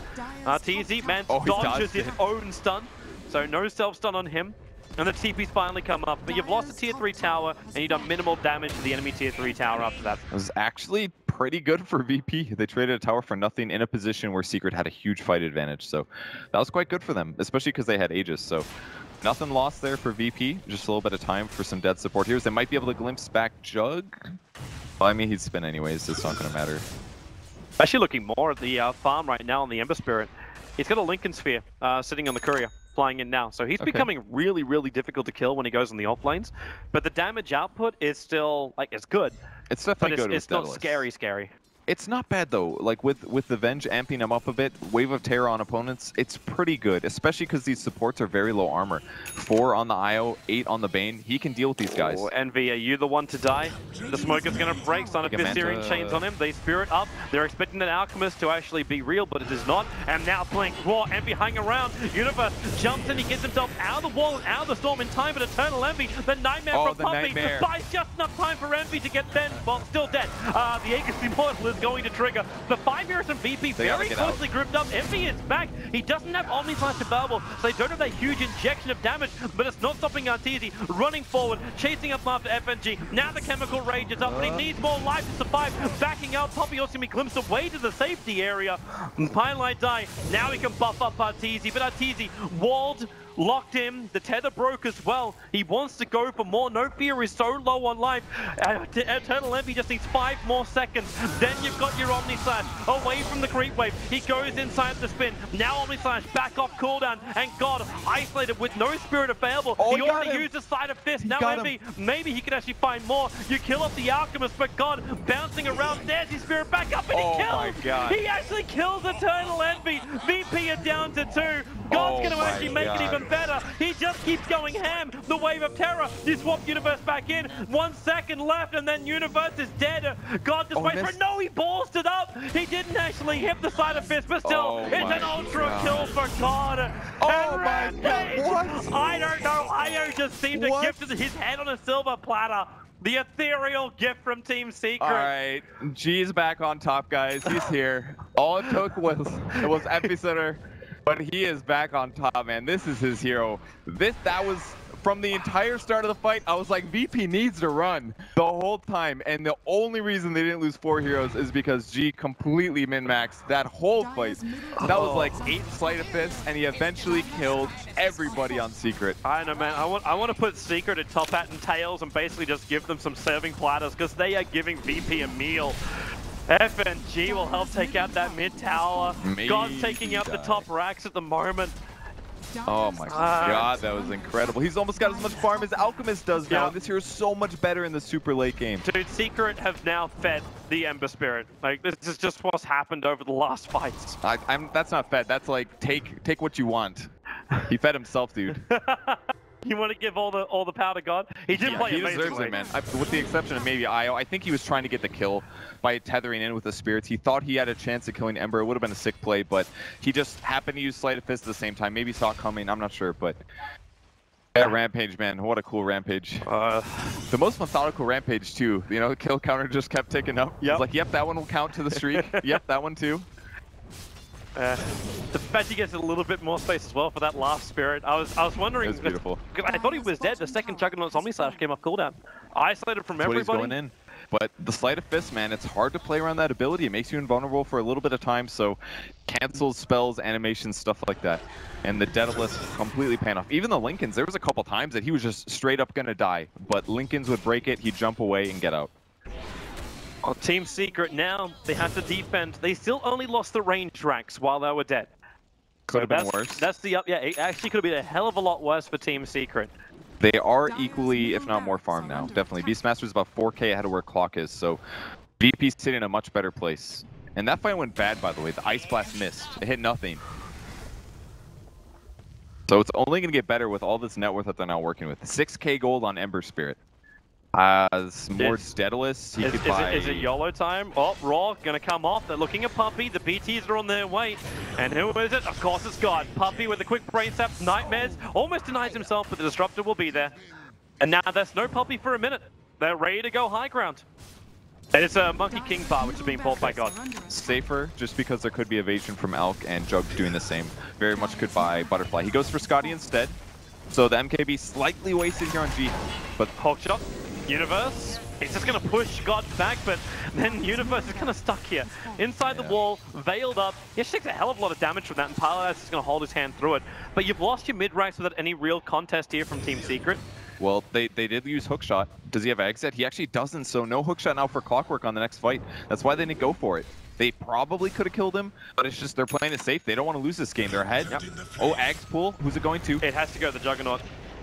TZ, man, Oh, he dodges dodged his it. own stun. So no self-stun on him. And the TP's finally come up, but you've lost a tier 3 tower, and you've done minimal damage to the enemy tier 3 tower after that. It was actually pretty good for VP. They traded a tower for nothing in a position where Secret had a huge fight advantage. So that was quite good for them, especially because they had Aegis. So nothing lost there for VP. Just a little bit of time for some dead support heroes. They might be able to glimpse back Jug. Well, I mean, he'd spin anyways. It's not going to matter. Actually looking more at the farm right now on the Ember Spirit. He's got a Lincoln Sphere sitting on the Courier, flying in now. So he's becoming really, really difficult to kill when he goes on the off lanes. But the damage output is still, like, it's good. It's But definitely good it's with not Daedalus. scary. It's not bad though. Like with the Venge amping him up a bit, Wave of Terror on opponents, it's pretty good, especially because these supports are very low armor. 4 on the IO, 8 on the Bane. He can deal with these guys. Oh, Envy, are you the one to die? The smoke is going to break. Son of Viserion Manta. chains on him. They Spirit up. They're expecting that Alchemist to actually be real, but it is not. And now Blink, Raw, Envy hanging around. Universe jumps in. He gets himself out of the wall and out of the storm in time, but Eternal Envy, the Nightmare Oh, from the Puppy, Nightmare. buys just enough time for Envy to get then, well, still dead. The Aegis Immortal is going to trigger. The 5 heroes and VP They gotta very get out. closely grouped up. Envy is back. He doesn't have Omni Slash available, so they don't have that huge injection of damage, but it's not stopping Arteezy running forward, chasing up after FNG. Now the Chemical Rage is up, but he needs more life to survive. Backing out, Poppy also can be glimpsed away to the safety area. And Pylite die. Now he can buff up Arteezy, but Arteezy walled, locked in, the tether broke as well. He wants to go for more. No Fear is so low on life. Eternal Envy just needs 5 more seconds. Then you've got your Omni Slash away from the creep wave. He goes inside the spin. Now Omni Slash back off cooldown. And God, isolated with no Spirit available. Oh, he he got already him. used the Side of Fist. Now got Envy, maybe he can actually find more. You kill off the Alchemist, but God, bouncing around, there's his Spirit back up, and Oh he my kills. God. He actually kills Eternal Envy. VP are down to 2. God's Oh going to my actually make it God. even better. He just keeps going ham. The Wave of Terror. You swap Universe back in. 1 second left, and then Universe is dead. God just Oh, waits for missed. it. No, he ballsed it up. He didn't actually hit the Side of Fist, but still, Oh it's an my ultra God. kill for God. Oh And my Rampage. God, what? I don't know. IO just seemed to What? gift his head on a silver platter. The ethereal gift from Team Secret. All right, G is back on top, guys. He's here. All it took was Epicenter, but he is back on top, man. This is his hero. That was from the entire start of the fight. I was like, VP needs to run the whole time, and the only reason they didn't lose 4 heroes is because G completely min-maxed that whole fight. That was like 8 Sleight of Fists, and he eventually killed everybody on Secret. I know, man. I want to put Secret at Top Hat and Tails and basically just give them some serving platters because they are giving VP a meal. FNG will help take out that mid tower. Maybe God's taking out the die. top racks at the moment. Oh my God, that was incredible. He's almost got as much farm as Alchemist does now, Yeah. and this hero is so much better in the super late game. Dude, Secret have now fed the Ember Spirit. Like, this is just what's happened over the last fights. That's not fed. That's like take what you want. He fed himself, dude. You want to give all the power to God? He did play he amazingly. deserves it, man. With the exception of maybe IO, I think he was trying to get the kill by tethering in with the spirits. He thought he had a chance of killing Ember. It would have been a sick play, but he just happened to use Sleight of Fist at the same time. Maybe saw it coming. I'm not sure, but that Rampage, man, what a cool Rampage. The most methodical Rampage too. You know, the kill counter just kept ticking up. Yep. It's like, yep, that one will count to the streak. Yep, that one too. The fact he gets a little bit more space as well for that last spirit. I was wondering. That's beautiful. I thought he was dead. The second Juggernaut's Omnislash came off cooldown. Isolated from That's what he's everybody. going in. But the Sleight of Fist, man, it's hard to play around that ability. It makes you invulnerable for a little bit of time, so cancels, spells, animations, stuff like that. And the Daedalus completely pan off. Even the Lincolns, there was a couple times that he was just straight up gonna die, but Lincolns would break it, he'd jump away and get out. On Team Secret now, they have to defend. They still only lost the range racks while they were dead. Could have been worse. That's the up. Yeah, it actually could have been a hell of a lot worse for Team Secret. They are equally, if not more, farmed now. Definitely. Beastmaster's about 4k ahead of where Clock is, so VP's sitting in a much better place. And that fight went bad, by the way. The Ice Blast missed. It hit nothing. So it's only going to get better with all this net worth that they're now working with. 6k gold on Ember Spirit. More Daedalus, he could buy... Is it YOLO time? Oh, Raw gonna come off. They're looking at Puppey. The BTs are on their way. And who is it? Of course it's God. Puppey with the quick brain sap, Nightmares. Almost denies himself, but the Disruptor will be there. And now there's no Puppey for a minute. They're ready to go high ground. And it's a Monkey King bar, which is being pulled by God. Safer, just because there could be evasion from Alk and Jug doing the same. Very much could buy Butterfly. He goes for Scotty instead. So the MKB slightly wasted here on G. But Hawk shot. Universe, he's just going to push God back, but then Universe is kind of stuck here. Inside the wall, veiled up. He takes a hell of a lot of damage from that, and Paladin is going to hold his hand through it. But you've lost your mid-ranks without any real contest here from Team Secret. well, they did use Hookshot. Does he have exit? He actually doesn't, so no Hookshot now for Clockwork on the next fight. That's why they didn't go for it. They probably could have killed him, but it's just they're playing it safe. They don't want to lose this game. They're ahead. Yep. Oh, Ags pool. Who's it going to? It has to go to the Juggernaut.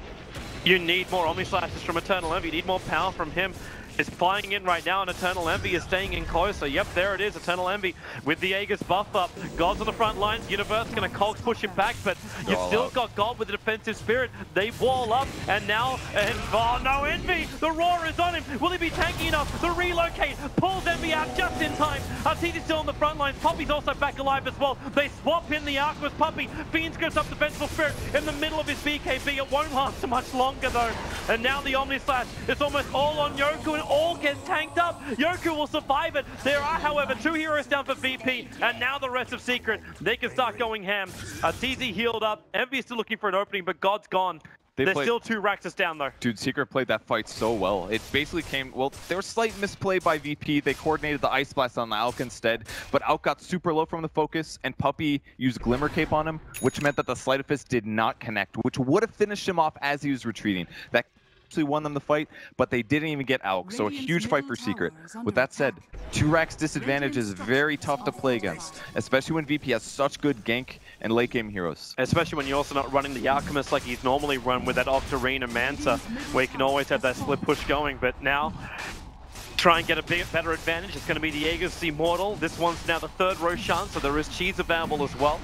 You need more Omni Slashes from Eternal Envy. You need more power from him. It's flying in right now, and Eternal Envy is staying in closer. Yep, there it is, Eternal Envy with the Aegis buff up. God's on the front lines. Universe going to Cogs push him back, but you've still got God with the defensive spirit. They wall up, and now, oh no, Envy! The roar is on him. Will he be tanky enough? The relocate pulls Envy out just in time. Arteezy's still on the front lines. Puppey's also back alive as well. They swap in the Arqueous Puppey. Fiends goes up defensible spirit in the middle of his BKB. It won't last much longer though. And now the Omni Slash is almost all on Yoku, and all gets tanked up. Yoku will survive it. There are, however, 2 heroes down for VP, and now the rest of Secret. They can start going ham. Arteezy healed up. Envy is still looking for an opening, but God's gone. There's still 2 Raxus down though. Dude, Secret played that fight so well. It basically came, well, there was slight misplay by VP. They coordinated the Ice Blast on the Alk instead, but Alk got super low from the focus, and Puppey used Glimmer Cape on him, which meant that the Sleight of Fist did not connect, which would have finished him off as he was retreating. That actually won them the fight, but they didn't even get Alk, so a huge fight for Secret. With that said, 2 racks disadvantage is very tough to play against, especially when VP has such good gank and late game heroes. Especially when you're also not running the Alchemist like he's normally run with that Octarine and Manta, where you can always have that split push going, but now try and get a better advantage. It's going to be the Aegis Immortal. This one's now the 3rd Roshan, so there is cheese available as well.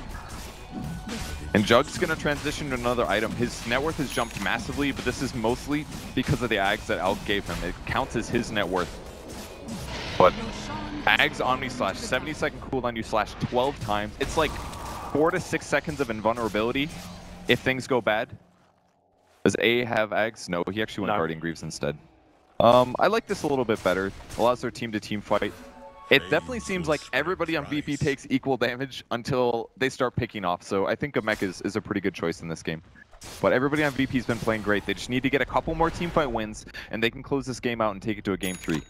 And Jug's going to transition to another item. His net worth has jumped massively, but this is mostly because of the Ags that Alk gave him. It counts as his net worth. But Ags Omni Slash, 70-second cooldown, you slash 12 times. It's like 4 to 6 seconds of invulnerability if things go bad. Does A have Ags? No, he actually went Guardian Greaves instead. I like this a little bit better. Allows their team-to-team fight. It definitely seems like everybody on VP takes equal damage until they start picking off, so I think Gamek is a pretty good choice in this game. But everybody on VP has been playing great. They just need to get a couple more teamfight wins, and they can close this game out and take it to a game 3.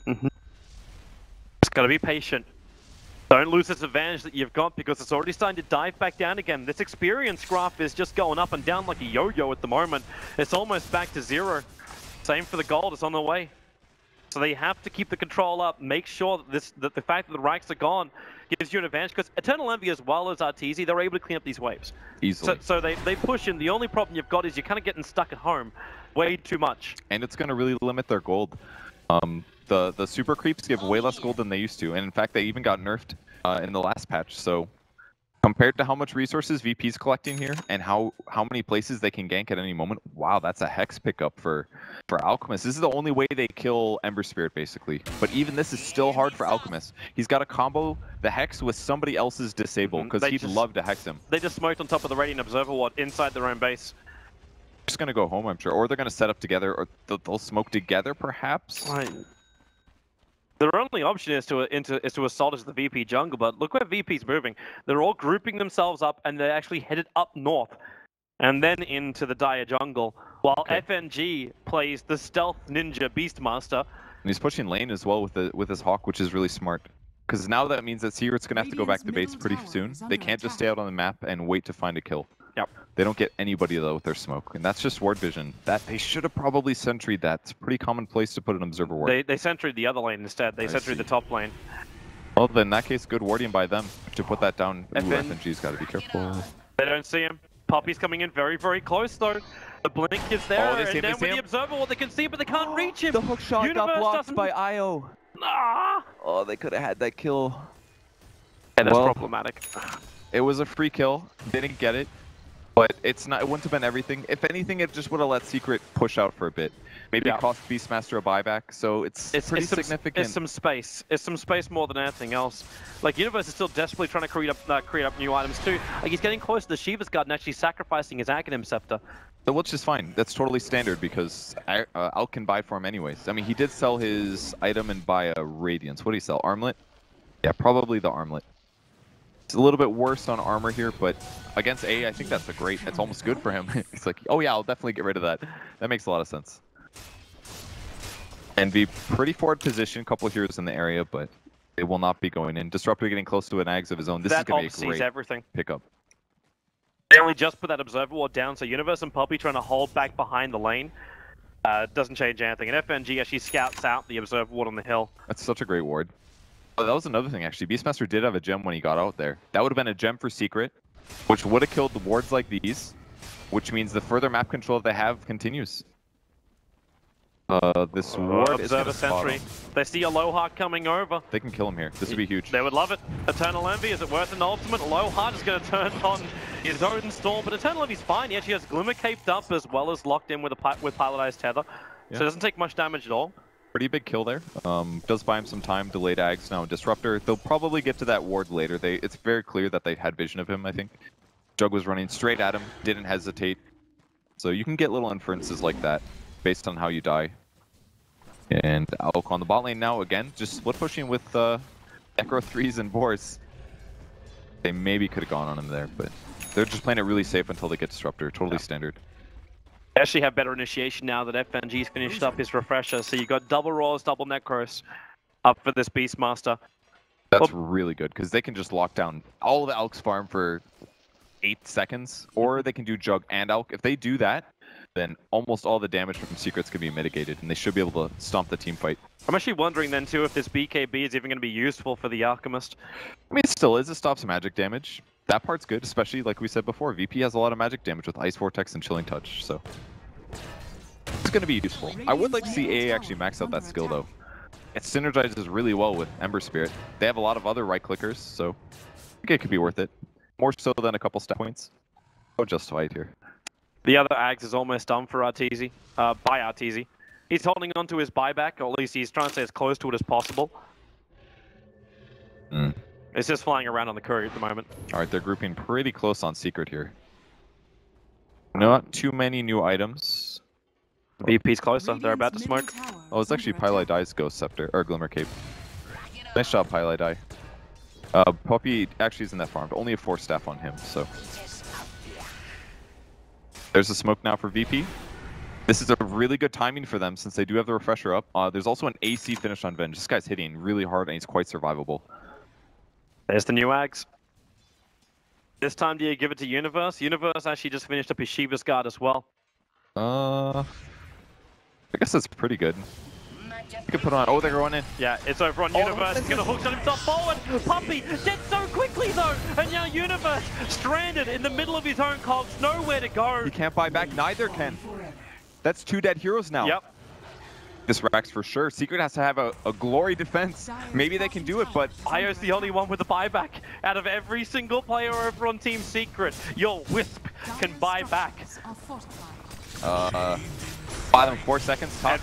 Just gotta be patient. Don't lose this advantage that you've got, because it's already starting to dive back down again. This experience graph is just going up and down like a yo-yo at the moment. It's almost back to 0. Same for the gold, it's on the way. So they have to keep the control up, make sure that the fact that the Rikes are gone gives you an advantage, because Eternal Envy as well as Arteezy, they're able to clean up these waves. Easily. So they push in. The only problem you've got is you're kind of getting stuck at home way too much. And it's going to really limit their gold. The super creeps give way less gold than they used to, and in fact they even got nerfed in the last patch, so compared to how much resources VP's collecting here and how many places they can gank at any moment, wow, that's a Hex pickup for Alchemist. This is the only way they kill Ember Spirit, basically. But even this is still hard for Alchemist. He's got to combo the Hex with somebody else's Disable, because he'd love to Hex him. They just smoked on top of the Radiant Observer Ward inside their own base. Just going to go home, I'm sure. Or they're going to set up together, or they'll smoke together, perhaps? Right. Their only option is to assault into the VP jungle, but look where VP's moving. They're all grouping themselves up, and they're actually headed up north, and then into the Dire jungle, while FNG plays the stealth ninja Beastmaster. And he's pushing lane as well with his Hawk, which is really smart. Because now that means that Secret's gonna have to go back to base pretty soon. They can't just stay out on the map and wait to find a kill. Yep. They don't get anybody though with their smoke, and that's just ward vision. That they should have probably sentryed that. It's a pretty common place to put an observer ward. They sentryed the other lane instead. They sentryed the top lane. Well, then in that case, good warding by them to put that down. Ooh, FNG's got to be careful. They don't see him. Poppy's coming in very, very close though. The blink is there, Oh, they see and him, then they with see the him. observer ward, they can see, but they can't reach him. The hook shot got Universe blocked doesn't- by IO. Ah! Oh, they could have had that kill. And that's Well, problematic. It was a free kill. Didn't get it. But it's not. It wouldn't have been everything. If anything, it just would have let Secret push out for a bit. Maybe Yeah. it cost Beastmaster a buyback. So it's pretty significant. It's some space. It's some space more than anything else. Like Universe is still desperately trying to create up new items too. Like he's getting close to the Shiva's Guard and actually sacrificing his Aghanim Scepter. Which is fine. That's totally standard because Alk can buy for him anyways. I mean, he did sell his item and buy a Radiance. What did he sell? Armlet? Yeah, probably the Armlet. It's a little bit worse on armor here, but against A, I think that's it's almost good for him. He's like, oh yeah, I'll definitely get rid of that. That makes a lot of sense. And be pretty forward position, couple of heroes in the area, but they will not be going in. Disruptor getting close to an Ags of his own. This is going to be a great everything. pickup. They only just put that observer ward down, so Universe and Poppy trying to hold back behind the lane doesn't change anything. And FNG actually scouts out the observer ward on the hill. That's such a great ward. Oh, that was another thing, actually. Beastmaster did have a gem when he got out there. That would have been a gem for Secret, which would have killed the wards like these, which means the further map control they have continues. This ward is Observer gonna spot sentry. him. They see Aloha coming over. They can kill him here. This would be huge. They would love it. Eternal Envy, is it worth an ultimate? Aloha is going to turn on his own storm, but Eternal Envy's fine. He actually has Glimmer caped up as well as locked in with Pilotized Tether. Yeah. So it doesn't take much damage at all. Pretty big kill there. Does buy him some time. Delayed Ags now. Disruptor. They'll probably get to that ward later. It's very clear that they had vision of him, I think. Jug was running straight at him. Didn't hesitate. So you can get little inferences like that based on how you die. And Alk on the bot lane now again, just split pushing with Necro 3s and Boars. They maybe could have gone on him there, but they're just playing it really safe until they get Disruptor. Totally standard. They actually have better initiation now that FNG's finished up his refresher. So you've got double Roars, double Necros up for this Beastmaster. That's really good because they can just lock down all of the Alk's farm for 8 seconds, or they can do Jug and Alk. If they do that, then almost all the damage from Secrets can be mitigated, and they should be able to stomp the team fight. I'm actually wondering then too if this BKB is even going to be useful for the Alchemist. I mean, it still is. It stops magic damage. That part's good, especially like we said before. VP has a lot of magic damage with Ice Vortex and Chilling Touch, so it's going to be useful. I would like to see AA actually max out that skill though. It synergizes really well with Ember Spirit. They have a lot of other right clickers, so I think it could be worth it. More so than a couple stat points. Oh, justified here. The other Ags is almost done for Arteezy, by Arteezy. He's holding on to his buyback, or at least he's trying to stay as close to it as possible. It's just flying around on the curry at the moment. Alright, they're grouping pretty close on Secret here. Not too many new items. VP's closer, they're about to smoke. Oh, it's actually Pylai Dai's Ghost Scepter, or Glimmer Cape. Nice job, Pylai Dai. Poppy actually is in that farm, but only a 4 staff on him, so. There's a smoke now for VP. This is a really good timing for them since they do have the refresher up. There's also an AC finish on Venge. This guy's hitting really hard and he's quite survivable. There's the new Ags. This time do you give it to Universe? Universe actually just finished up his Shiva's Guard as well. I guess that's pretty good. You can put on. Oh, they're going in. Yeah, it's over on Universe. He's going to hookshot himself forward. Poppy dead so quickly though. And now Universe stranded in the middle of his own cogs. Nowhere to go. He can't buy back. Neither can. That's 2 dead heroes now. Yep. This racks for sure. Secret has to have a glory defense. Maybe they can do it, but Io's the only one with a buyback. Out of every single player over on Team Secret, your Wisp can buy back. Are fortified. buy them 4 seconds top. Heavy.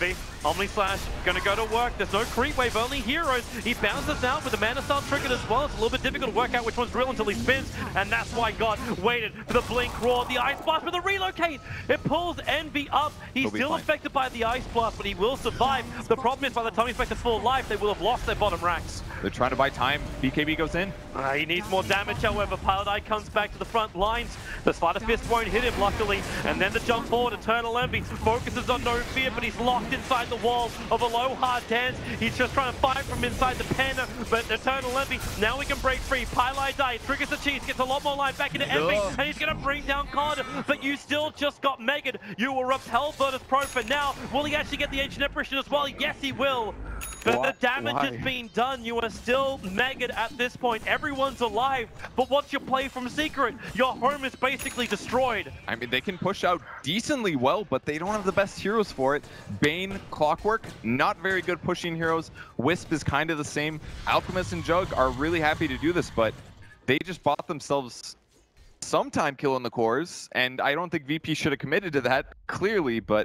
Omni Slash gonna go to work. There's no creep wave, only heroes. He bounces down with the Mana Style triggered as well. It's a little bit difficult to work out which one's real until he spins, and that's why God waited for the Blink Roar, the Ice Blast, but the relocate! It pulls Envy up. He's still affected by the Ice Blast, but he will survive. The problem is by the time he's back to full life, they will have lost their bottom racks. They're trying to buy time. BKB goes in. He needs more damage, however. Paladai comes back to the front lines. The Sleight of Fist won't hit him, luckily. And then the jump forward, Eternal Envy focuses on No Fear, but he's locked inside the wall of Aloha Dance. He's just trying to fight from inside the pen, but Eternal Envy, now he can break free. Paladai triggers the cheese, gets a lot more life back into Envy, and he's going to bring down God, but you still just got Megged. You will repel Virtus Pro for now. Will he actually get the Ancient Apparition as well? Yes, he will. But the damage has been done. You are still Megged at this point. Everyone's alive, but what's your play from Secret? Your home is basically destroyed. I mean, they can push out decently well, but they don't have the best heroes for it. Bane, Clockwork, not very good pushing heroes. Wisp is kind of the same. Alchemist and Jug are really happy to do this, but they just bought themselves some time killing the cores, and I don't think VP should have committed to that, clearly, but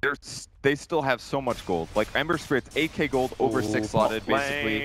they still have so much gold. Like Ember Spirit's 8k gold over 6 slotted, basically.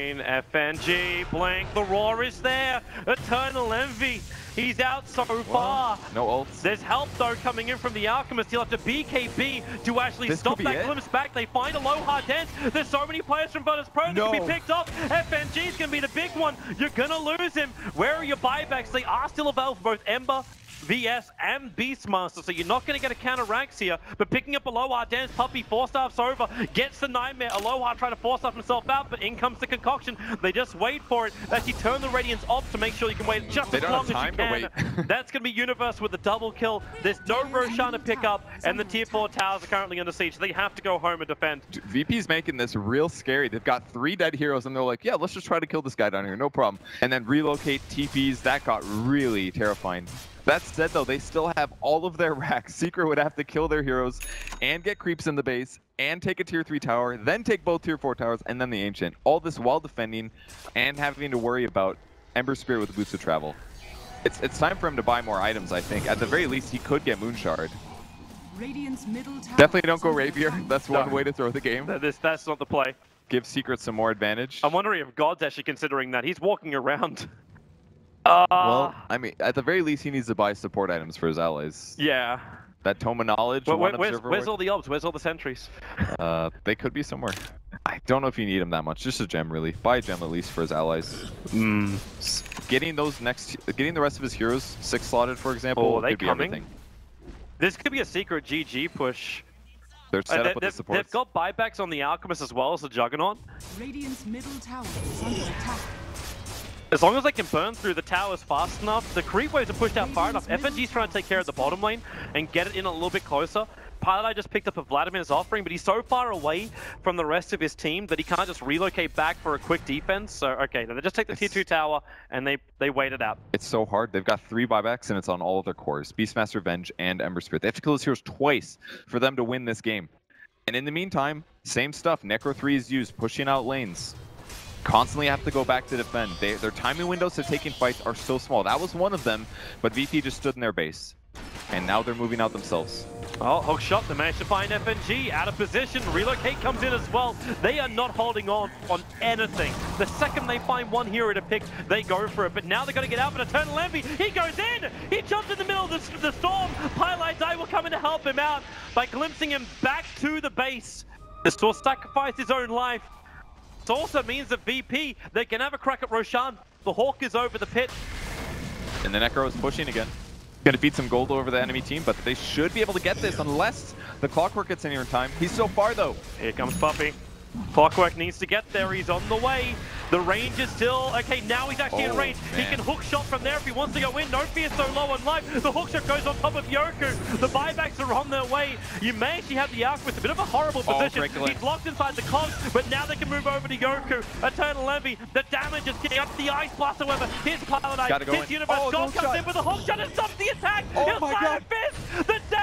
FNG, Blink, the Roar is there. Eternal Envy, he's out so far. No ults. There's help though coming in from the Alchemist. He'll have to BKB to actually stop that glimpse back. They find Aloha Dance. There's so many players from Virtus Pro that can be picked up. FNG's gonna be the big one. You're gonna lose him. Where are your buybacks? They are still available for both Ember, VS, and Beastmaster, so you're not going to get a counter ranks here, but picking up Aloha Dance, Puppey, 4-staffs over, gets the Nightmare. Aloha trying to 4-staff himself out, but in comes the Concoction. They just wait for it. They actually turn the Radiance off to make sure you can wait just as long as you can. That's going to be Universe with the double kill. There's no Roshan to pick up, and the tier 4 towers are currently under siege. They have to go home and defend. VP's making this real scary. They've got 3 dead heroes, and they're like, yeah, let's just try to kill this guy down here, no problem. And then relocate TPs. That got really terrifying. That said, though, they still have all of their racks. Secret would have to kill their heroes and get creeps in the base and take a tier 3 tower, then take both tier 4 towers and then the Ancient. All this while defending and having to worry about Ember Spirit with boots of travel. It's time for him to buy more items, I think. At the very least, he could get Moonshard. Definitely don't go Rapier. That's one way to throw the game. That's not the play. Give Secret some more advantage. I'm wondering if God's actually considering that. He's walking around. Well, I mean, at the very least, he needs to buy support items for his allies. Yeah. That Tome of Knowledge. Where's all the obs? Where's all the sentries? They could be somewhere. I don't know if you need them that much. Just a gem, really. Buy a gem at least for his allies. Getting the rest of his heroes 6 slotted, for example, could be everything. This could be a Secret GG push. They're set up with the supports. They've got buybacks on the Alchemist as well as the Juggernaut. Radiant's middle tower is under attack. As long as they can burn through the towers fast enough, the creep waves are pushed out far enough. FNG's trying to take care of the bottom lane and get it in a little bit closer. Paladai just picked up a Vladimir's offering, but he's so far away from the rest of his team that he can't just relocate back for a quick defense. So, okay, they just take the tier 2 tower and they wait it out. It's so hard. They've got 3 buybacks and it's on all of their cores. Beastmaster, Venge, and Ember Spirit. They have to kill his heroes twice for them to win this game. And in the meantime, same stuff. Necro 3 is used, pushing out lanes. Constantly have to go back to defend. Their timing windows to taking fights are so small. That was one of them, but VP just stood in their base. And now they're moving out themselves. Oh, hook shot, they managed to find FNG out of position. Relocate comes in as well. They are not holding on anything. The second they find one hero to pick, they go for it. But now they're going to get out, but Eternal Envy, he goes in! He jumps in the middle of the storm. Paladai will come in to help him out by glimpsing him back to the base. The Store sacrificed his own life. It also means that VP, they can have a crack at Roshan. The Hawk is over the pit. And the Necro is pushing again. Gonna beat some gold over the enemy team, but they should be able to get this unless the Clockwork gets in here in time. He's so far though. Here comes Puppey. Clockwork needs to get there. He's on the way. The range is still... Okay, now he's actually in range. Man. He can hook shot from there if he wants to go in. No Fear so low on life. The hook shot goes on top of Yoku. The buybacks are on their way. You may actually have the Alchemist. A bit of a horrible position. He's locked inside the cogs, but now they can move over to Yoku. Eternal Envy. The damage is getting up the Ice Blast, however. Here's Paladai. His Universe. God comes in with a hook shot and stops the attack. He'll Sleight of Fist. The damage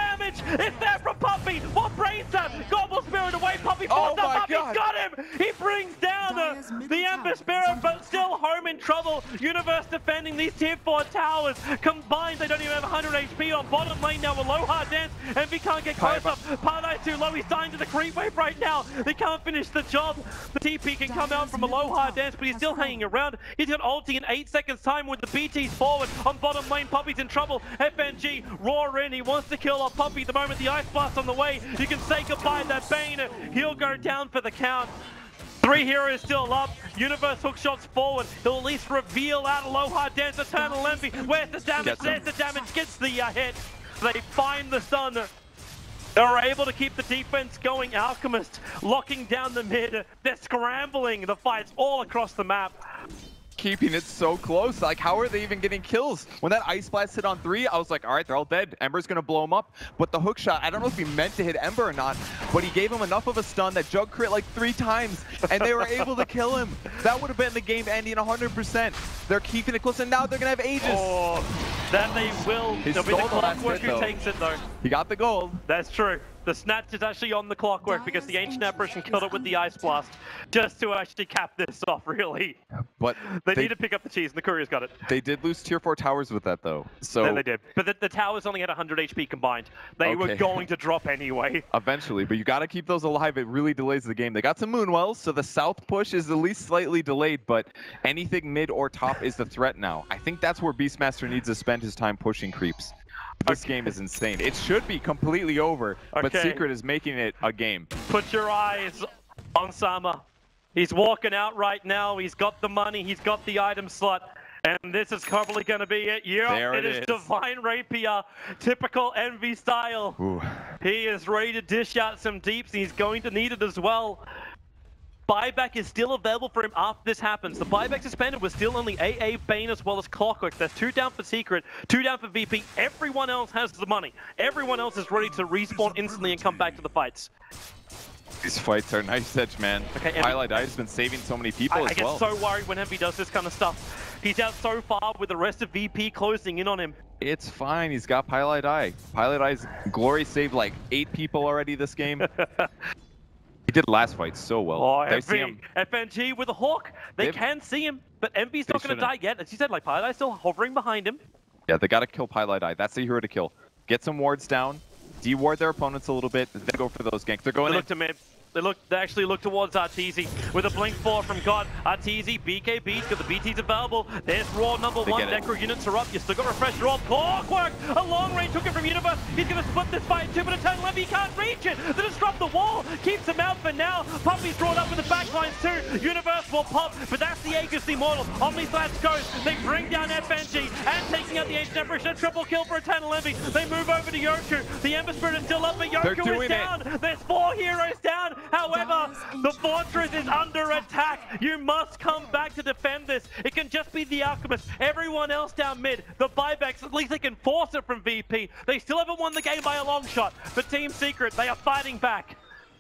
It's there from Puppey. What brains that? Gobble Spirit away. Puppey Oh falls down. my Puppey's God. got him. He brings down the Ember Spirit, but still home in trouble. Universe defending these tier 4 towers. Combined, they don't even have 100 HP on bottom lane now. Aloha Dance. Envy can't get close up. Paradise too low. He's dying to the creep wave right now. They can't finish the job. The TP can come out from Aloha Dance, but he's still hanging around. He's got ulti in 8 seconds time with the BTs forward on bottom lane. Puppey's in trouble. FNG roar in. He wants to kill off Puppey. The moment the Ice Blast on the way, you can say goodbye to that Bane. He'll go down for the count. 3 heroes still up. Universe hook shots forward. He'll at least reveal out Aloha Dance. Eternal Envy. Where's the damage? There's the damage. Gets the hit. They find the stun. They're able to keep the defense going. Alchemist locking down the mid. They're scrambling the fights all across the map. Keeping it so close. Like, how are they even getting kills? When that Ice Blast hit on 3, I was like, all right, they're all dead. Ember's gonna blow him up. But the hook shot, I don't know if he meant to hit Ember or not, but he gave him enough of a stun that Jug crit like 3 times, and they were able to kill him. That would have been the game ending 100%. They're keeping it close, and now they're gonna have Aegis. Oh, that they will. It'll be the Clockwork who takes it, though. He got the gold. That's true. The snatch is actually on the Clockwork because the Ancient Apparition killed it with the Ice Blast just to actually cap this off, really. But they need to pick up the cheese, and the Courier's got it. They did lose tier 4 towers with that, though. So Then they did. But the towers only had 100 HP combined. They were going to drop anyway. Eventually, but you got to keep those alive. It really delays the game. They got some Moonwells, so the south push is at least slightly delayed, but anything mid or top is the threat now. I think that's where Beastmaster needs to spend his time pushing creeps. This game is insane. It should be completely over, but Secret is making it a game. Put your eyes on Sama. He's walking out right now. He's got the money. He's got the item slot. And this is probably going to be it. Yeah, it is Divine Rapier. Typical Envy style. Ooh. He is ready to dish out some deeps. And he's going to need it as well. Buyback is still available for him after this happens. The buyback suspended was still only AA, Bane, as well as Clockwork. There's 2 down for Secret, 2 down for VP. Everyone else has the money. Everyone else is ready to respawn instantly and come back to the fights. These fights are nice edge, man. Okay, Highlight Eye has been saving so many people as well. I get so worried when Envy does this kind of stuff. He's out so far with the rest of VP closing in on him. It's fine. He's got Pilot Eye. Pilot Eye's glory saved like 8 people already this game. He did last fight so well. Oh, FNG with a Hawk. They can see him, but Envy's not going to die yet. As you said, like, Pilot Eye's still hovering behind him. Yeah, they got to kill Pilot Eye. That's the hero to kill. Get some wards down, de-ward their opponents a little bit, then go for those ganks. They're going in. To mid. They actually look towards Arteezy with a Blink 4 from God. Arteezy, BKB's got the BTs available. There's Raw number 1. Necro units are up. You still got Refresh Raw. Clockwork! A long range hook it from Universe. He's going to split this fight in 2, but Eternal Envy can't reach it. They disrupt the wall. Keeps him out for now. Puppey's drawn up with the backlines too. Universe will pop, but that's the Aegis Immortal. Omni Slash goes. They bring down FNG and taking out the Ancient Apparition. A triple kill for Eternal Envy. They move over to Yoku. The Ember Spirit is still up, but Yoku is down. There's 4 heroes down. However, the fortress is under attack. You must come back to defend this. It can just be the Alchemist. Everyone else down mid. The buybacks, at least they can force it from VP. They still haven't won the game by a long shot. But Team Secret, they are fighting back.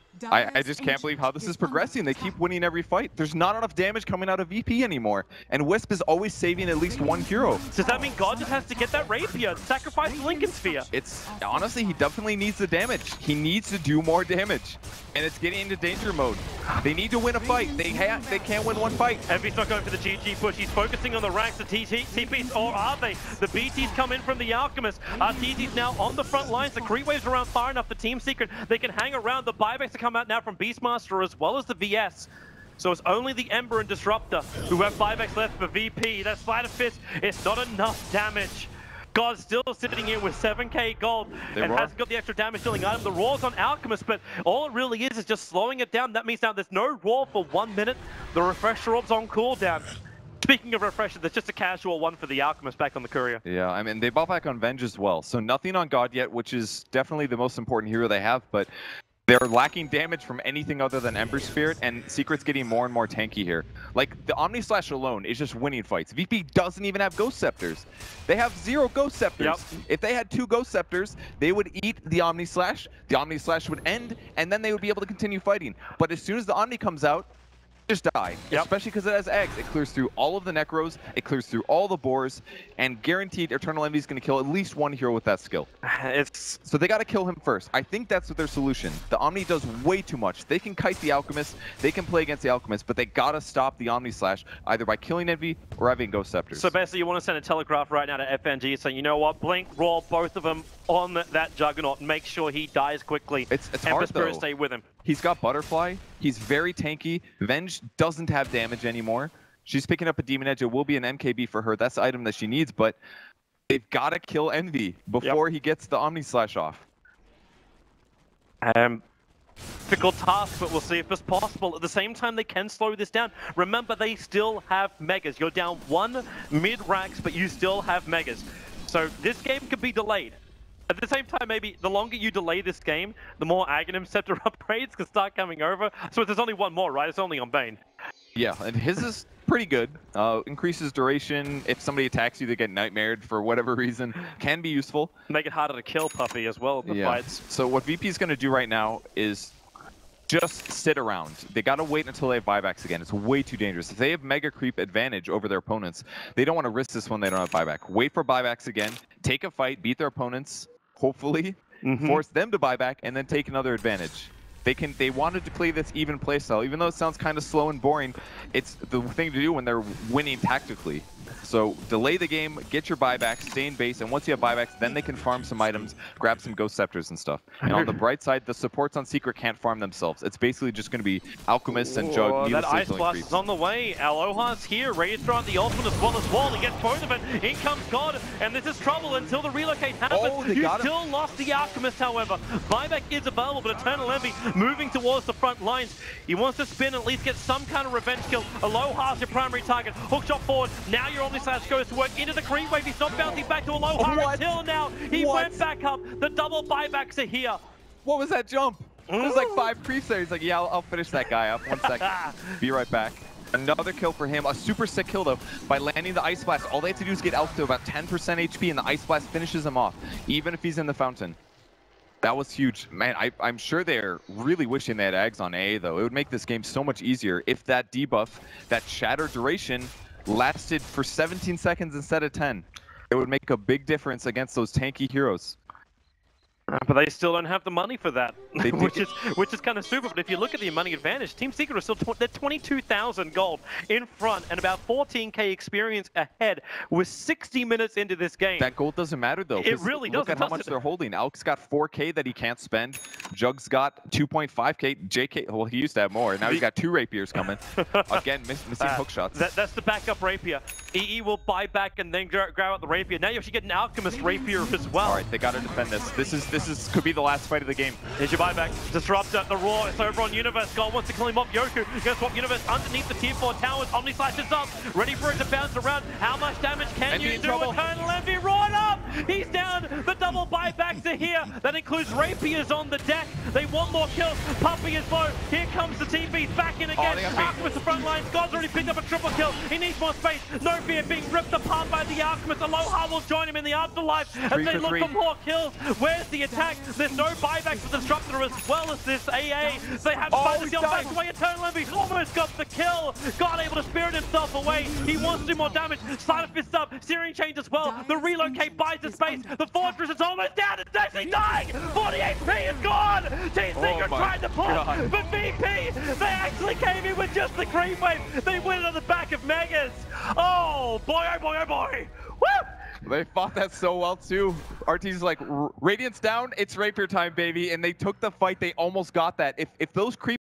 I just can't believe how this is progressing. They keep winning every fight. There's not enough damage coming out of VP anymore. And Wisp is always saving at least 1 hero. Does that mean God just has to get that Rapier, sacrifice the Lincoln Sphere? It's honestly, he definitely needs the damage. He needs to do more damage. And it's getting into danger mode. They need to win a fight. They can't win 1 fight. Envy's not going for the GG push. He's focusing on the ranks, the TPs, or are they? The BTs come in from the Alchemist. Arteezy's now on the front lines. The creep waves around far enough for Team Secret. They can hang around. The buybacks are come out now from Beastmaster as well as the VS. So it's only the Ember and Disruptor who have 5x left for VP. That Sleight of Fist is not enough damage. God's still sitting here with 7k gold and hasn't got the extra damage dealing item. The Raw's on Alchemist, but all it really is just slowing it down. That means now there's no Raw for 1 minute. The Refresher Orb's on cooldown. Speaking of Refresher, there's just a casual one for the Alchemist back on the Courier. Yeah, I mean, they bought back on Venge as well. So nothing on God yet, which is definitely the most important hero they have, but they're lacking damage from anything other than Ember Spirit, and Secret's getting more and more tanky here. Like, the Omni Slash alone is just winning fights. VP doesn't even have Ghost Scepters. They have 0 Ghost Scepters. Yep. If they had 2 Ghost Scepters, they would eat the Omni Slash would end, and then they would be able to continue fighting. But as soon as the Omni comes out, just die. Yep. Especially because it has eggs. It clears through all of the Necros, it clears through all the Boars, and guaranteed Eternal Envy is going to kill at least one hero with that skill. It's So they got to kill him first. I think that's their solution. The Omni does way too much. They can kite the Alchemist, they can play against the Alchemist, but they got to stop the Omni Slash either by killing Envy or having Ghost Scepters. so basically you want to send a telegraph right now to FNG saying, you know what, Blink, roll both of them on that Juggernaut and make sure he dies quickly. It's and hard, Spirit though. stay with him. He's got Butterfly. He's very tanky. Venge doesn't have damage anymore. She's picking up a Demon Edge. It will be an MKB for her. That's the item that she needs, but they've got to kill Envy before he gets the Omni Slash off. Difficult task, but we'll see if it's possible. At the same time, they can slow this down. Remember, they still have Megas. You're down one mid-racks, but you still have Megas. So this game could be delayed. At the same time, maybe the longer you delay this game, the more Aghanim Scepter upgrades can start coming over. So there's only one more, right? It's only on Bane. Yeah, and his is pretty good. Increases duration. If somebody attacks you, they get nightmared for whatever reason. Can be useful. Make it harder to kill Puppey as well in the fights. So what VP is going to do right now is just sit around. They got to wait until they have buybacks again. It's way too dangerous. If they have mega creep advantage over their opponents, they don't want to risk this when they don't have buyback. Wait for buybacks again. Take a fight. Beat their opponents. Hopefully, force them to buy back, and then take another advantage. They wanted to play this even playstyle, even though it sounds kind of slow and boring. It's the thing to do when they're winning tactically. So delay the game, get your buybacks, stay in base, and once you have buybacks, then they can farm some items, grab some Ghost Scepters and stuff. And on the bright side, the supports on Secret can't farm themselves. It's basically just going to be Alchemists and Jug. That Ice Blast is on the way. Aloha's here, ready to throw out the ultimate as well as Wall. He gets both of it. In comes God, and this is trouble until the relocate happens. You still lost the Alchemist, however. Buyback is available, but Eternal Envy moving towards the front lines. He wants to spin and at least get some kind of revenge kill. Aloha's your primary target. Hookshot forward. Now your Omni Slash goes to work into the creep wave. He's not bouncing back to Aloha until now. He went back up. The double buybacks are here. What was that jump? There's like 5 creeps there. He's like, yeah, I'll finish that guy up. 1 second. Be right back. Another kill for him. A super sick kill, though, by landing the Ice Blast. All they have to do is get Elf to about 10% HP, and the Ice Blast finishes him off, even if he's in the fountain. That was huge. Man, I'm sure they're really wishing they had Ags on A, though. It would make this game so much easier if that debuff, that shatter duration, lasted for 17 seconds instead of 10. It would make a big difference against those tanky heroes. But they still don't have the money for that, which is kind of super. But if you look at the money advantage, Team Secret is still they're 22,000 gold in front and about 14k experience ahead. We're 60 minutes into this game. That gold doesn't matter though. It really doesn't. Look at how much they're holding. Alk's got 4k that he can't spend. Jug's got 2.5k. JK, well, he used to have more. Now he's got 2 rapiers coming. Again, missing hook shots. That's the backup rapier. EE will buy back and then grab out the rapier. Now you actually get an Alchemist rapier as well. All right, they got to defend this. This could be the last fight of the game. Here's your buyback. Disruptor, the Roar, it's over on Universe. God wants to kill him off. Yoku gonna swap Universe underneath the tier 4 towers. Omni Slash is up, ready for it to bounce around. How much damage can you do? Eternal Envy right up! He's down! The double buybacks are here. That includes rapiers on the deck. They want more kills. Puppey is low. Here comes the TVs back in again. Alchemist the front lines. God's already picked up a triple kill. He needs more space. No fear being ripped apart by the Alchemist. Aloha will join him in the afterlife as they look for more kills. Where's the attack? There's no buyback for the Disruptor as well as this AA. They have to the back away. Eternal Envy almost got the kill. God able to spirit himself away. He wants to do more damage. Side of Fist up. Searing Change as well. The relocate buys the space. The Fortress is almost down. It's actually dying. 40 HP is gone. Team Secret tried to pull, but VP, they actually came in with just the creep wave. They win on the back of Megas. Oh boy, oh boy, oh boy. Woo! They fought that so well too. RT's like, Radiant's down, it's rapier time, baby. And they took the fight. They almost got that. If those creep